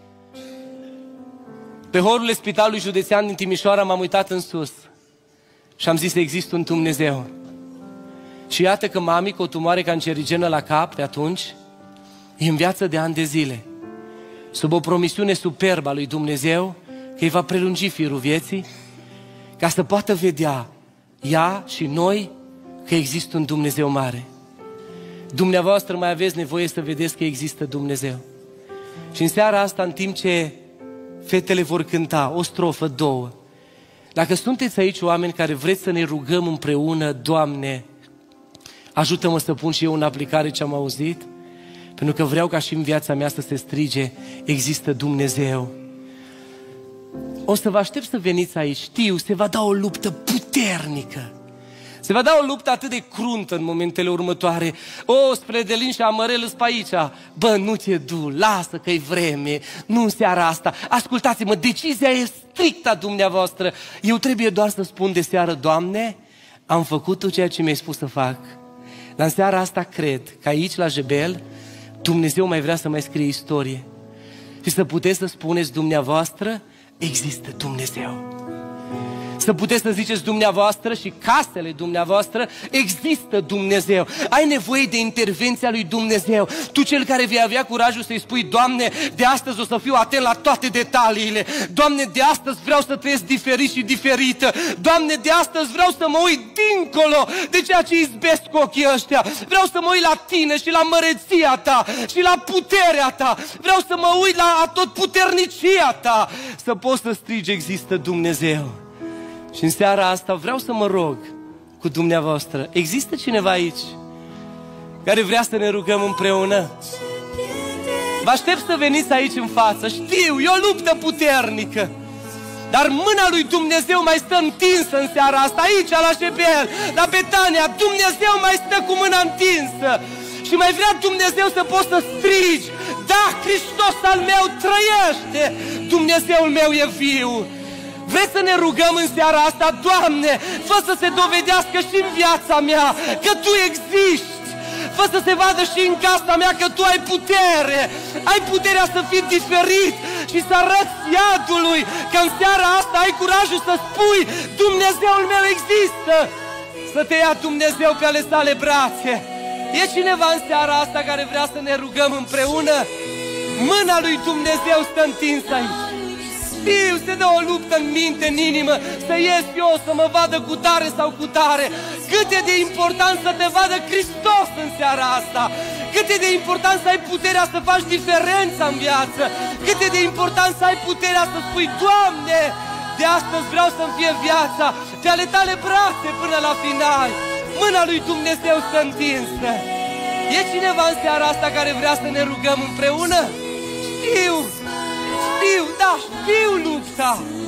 Pe horurile Spitalului Județean din Timișoara m-am uitat în sus și am zis: există un Dumnezeu. Și iată că mami, cu o tumoare cancerigenă la cap pe atunci, e în viață de ani de zile, sub o promisiune superbă a lui Dumnezeu că îi va prelungi firul vieții, ca să poată vedea ea și noi că există un Dumnezeu mare. Dumneavoastră mai aveți nevoie să vedeți că există Dumnezeu. Și în seara asta, în timp ce fetele vor cânta o strofă, două, dacă sunteți aici oameni care vreți să ne rugăm împreună: Doamne, ajută-mă să pun și eu în aplicare ce am auzit, pentru că vreau ca și în viața mea să se strige: există Dumnezeu. O să vă aștept să veniți aici. Știu, se va da o luptă puternică. Se va da o luptă atât de cruntă în momentele următoare. Spre Delin și Amărel îs pe aici. Bă, nu te du, lasă că-i vreme. Nu în seara asta. Ascultați-mă, decizia e strictă a dumneavoastră. Eu trebuie doar să spun de seară: Doamne, am făcut tot ceea ce mi-ai spus să fac. Dar în seara asta cred că aici la Jebel Dumnezeu mai vrea să mai scrie istorie. Și să puteți să spuneți dumneavoastră: există Dumnezeu. Să puteți să ziceți dumneavoastră și casele dumneavoastră: există Dumnezeu. Ai nevoie de intervenția lui Dumnezeu. Tu, cel care vei avea curajul să-i spui: Doamne, de astăzi o să fiu atent la toate detaliile. Doamne, de astăzi vreau să trăiesc diferit și diferită. Doamne, de astăzi vreau să mă uit dincolo de ceea ce izbesc cu ochii ăștia. Vreau să mă uit la Tine și la măreția Ta și la puterea Ta. Vreau să mă uit la atotputernicia Ta. Să pot să strigi: există Dumnezeu. Și în seara asta vreau să mă rog cu dumneavoastră: există cineva aici care vrea să ne rugăm împreună? Vă aștept să veniți aici în față. Știu, e o luptă puternică, dar mâna lui Dumnezeu mai stă întinsă în seara asta. Aici, la Șebel, la Betania, Dumnezeu mai stă cu mâna întinsă. Și mai vrea Dumnezeu să poți să strigi: da, Hristos al meu trăiește, Dumnezeul meu e viu. Vreți să ne rugăm în seara asta? Doamne, fă să se dovedească și în viața mea că Tu existi. Fă să se vadă și în casa mea că Tu ai putere. Ai puterea să fii diferit și să arăți iadului că în seara asta ai curajul să spui: Dumnezeul meu există. Să te ia Dumnezeu pe ale Sale brațe. E cineva în seara asta care vrea să ne rugăm împreună? Mâna lui Dumnezeu stă întinsă aici. Știu, se dă o luptă în minte, în inimă, să ies eu, să mă vadă cu tare sau cu tare. Cât e de important să te vadă Hristos în seara asta. Cât e de important să ai puterea să faci diferența în viață. Cât e de important să ai puterea să spui: Doamne, de astăzi vreau să-mi fie viața pe ale Tale brațe până la final. Mâna lui Dumnezeu stă întinsă. E cineva în seara asta care vrea să ne rugăm împreună? Știu, da, știu lupta.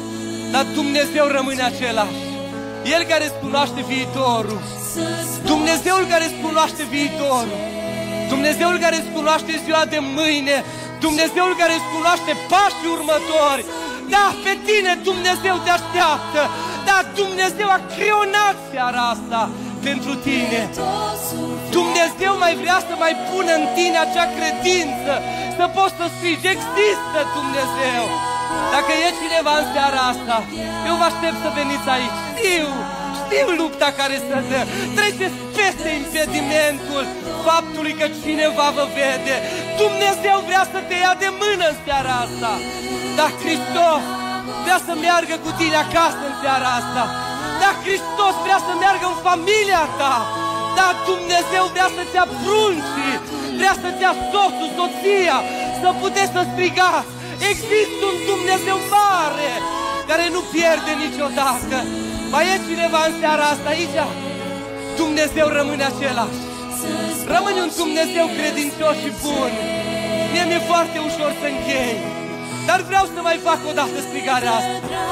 dar Dumnezeu rămâne același. El care îți cunoaște viitorul, Dumnezeul care îți cunoaște viitorul, Dumnezeul care îți cunoaște ziua de mâine, Dumnezeul care îți cunoaște pașii următori. Da, pe tine Dumnezeu te așteaptă. Da, Dumnezeu a creonat seara asta pentru tine. Dumnezeu mai vrea să mai pună în tine acea credință, să poți să strigi, există Dumnezeu. Dacă e cineva în seara asta, eu vă aștept să veniți aici. Știu lupta care să dă. Treceți peste impedimentul faptului că cineva vă vede. Dumnezeu vrea să te ia de mână în seara asta. Dar Hristos vrea să meargă cu tine acasă în seara asta. Dar Hristos vrea să meargă în familia ta. Dar Dumnezeu vrea să-ți ia pruncii, vrea să-ți ia soțul, soția, să puteți să strigați. Există un Dumnezeu mare care nu pierde niciodată. Mai e cineva în seara asta aici? Dumnezeu rămâne același. Rămâne un Dumnezeu credincios și bun. Mie mi-e foarte ușor să închei, dar vreau să mai fac o dată strigarea asta.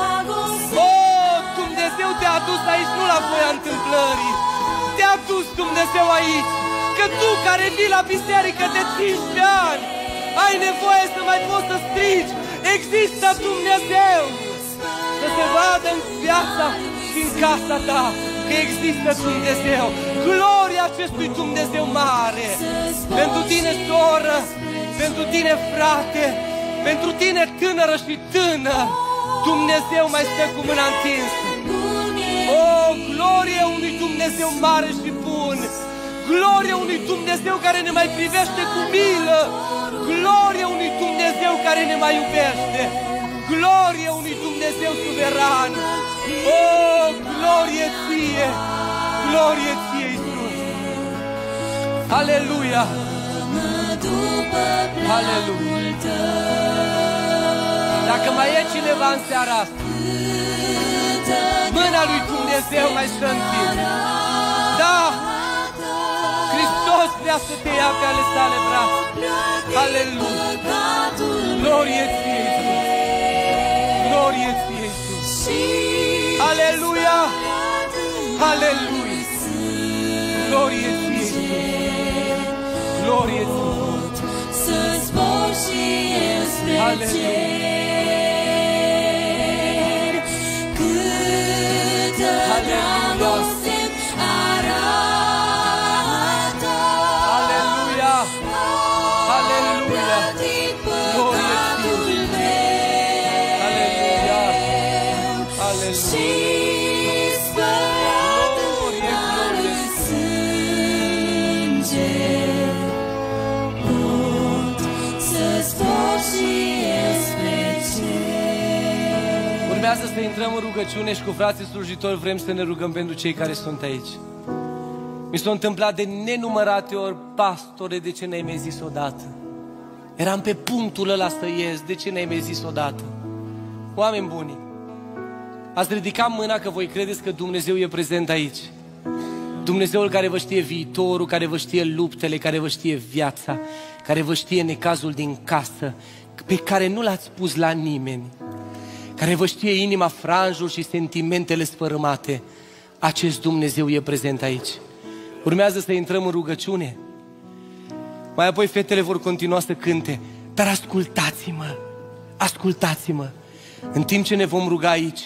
Dumnezeu te-a adus aici nu la voia întâmplării. Te-a adus Dumnezeu aici, că tu care vii la biserică de 15 ani ai nevoie să mai poți să strigi, există Dumnezeu. Să se vadă în viața și în casa ta că există Dumnezeu. Gloria acestui Dumnezeu mare. Pentru tine, soră, pentru tine, frate, pentru tine, tânără și tânăr, Dumnezeu mai stă cu mâna întinsă. O, glorie unui Dumnezeu mare și bun. Glorie unui Dumnezeu care ne mai privește cu milă. Glorie unui Dumnezeu care ne mai iubește. Glorie unui Dumnezeu suveran. O, glorie ție. Glorie ție, Iisus. Aleluia. Aleluia. Dacă mai e cineva în seara asta, mâna lui Dumnezeu mai stă în tine. Da, Hristos vrea să te ia pe ale sale brațe. Aleluia. Glorie ție, Iisus. Glorie ție, Iisus. Aleluia. Aleluia. Glorie ție, Iisus. Glorie ție. Să zbor și eu spre cer. Urmează să intrăm în rugăciune și cu frații slujitori vrem să ne rugăm pentru cei care sunt aici. Mi s-a întâmplat de nenumărate ori, pastore, de ce n-ai mai zis odată? Eram pe punctul ăla să ies, de ce n-ai mai zis odată? Oameni buni, ați ridicat mâna că voi credeți că Dumnezeu e prezent aici. Dumnezeul care vă știe viitorul, care vă știe luptele, care vă știe viața, care vă știe necazul din casă, pe care nu l-ați pus la nimeni, care vă știe inima, franjul și sentimentele sfărâmate. Acest Dumnezeu e prezent aici. Urmează să intrăm în rugăciune. Mai apoi fetele vor continua să cânte. Dar ascultați-mă, ascultați-mă. În timp ce ne vom ruga aici,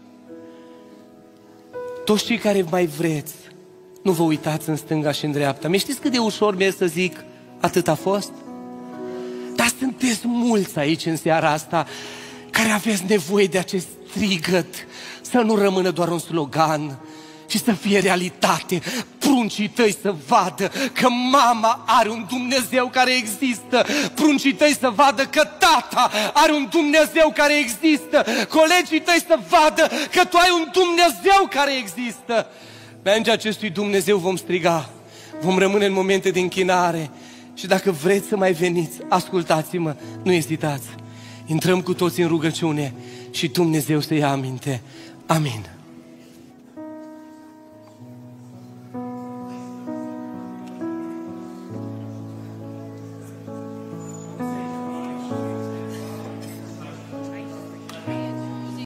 toți cei care mai vreți, nu vă uitați în stânga și în dreapta. Mi-știți cât de ușor mi-e să zic, atât a fost? Dar sunteți mulți aici în seara asta care aveți nevoie de acest strigăt, să nu rămână doar un slogan, și să fie realitate. Pruncii tăi să vadă că mama are un Dumnezeu care există. Pruncii tăi să vadă că tata are un Dumnezeu care există. Colegii tăi să vadă că tu ai un Dumnezeu care există. Înaintea acestui Dumnezeu vom striga, vom rămâne în momente de închinare. Și dacă vreți să mai veniți, ascultați-mă, nu ezitați. Intrăm cu toți în rugăciune și Dumnezeu să ia aminte. Amin.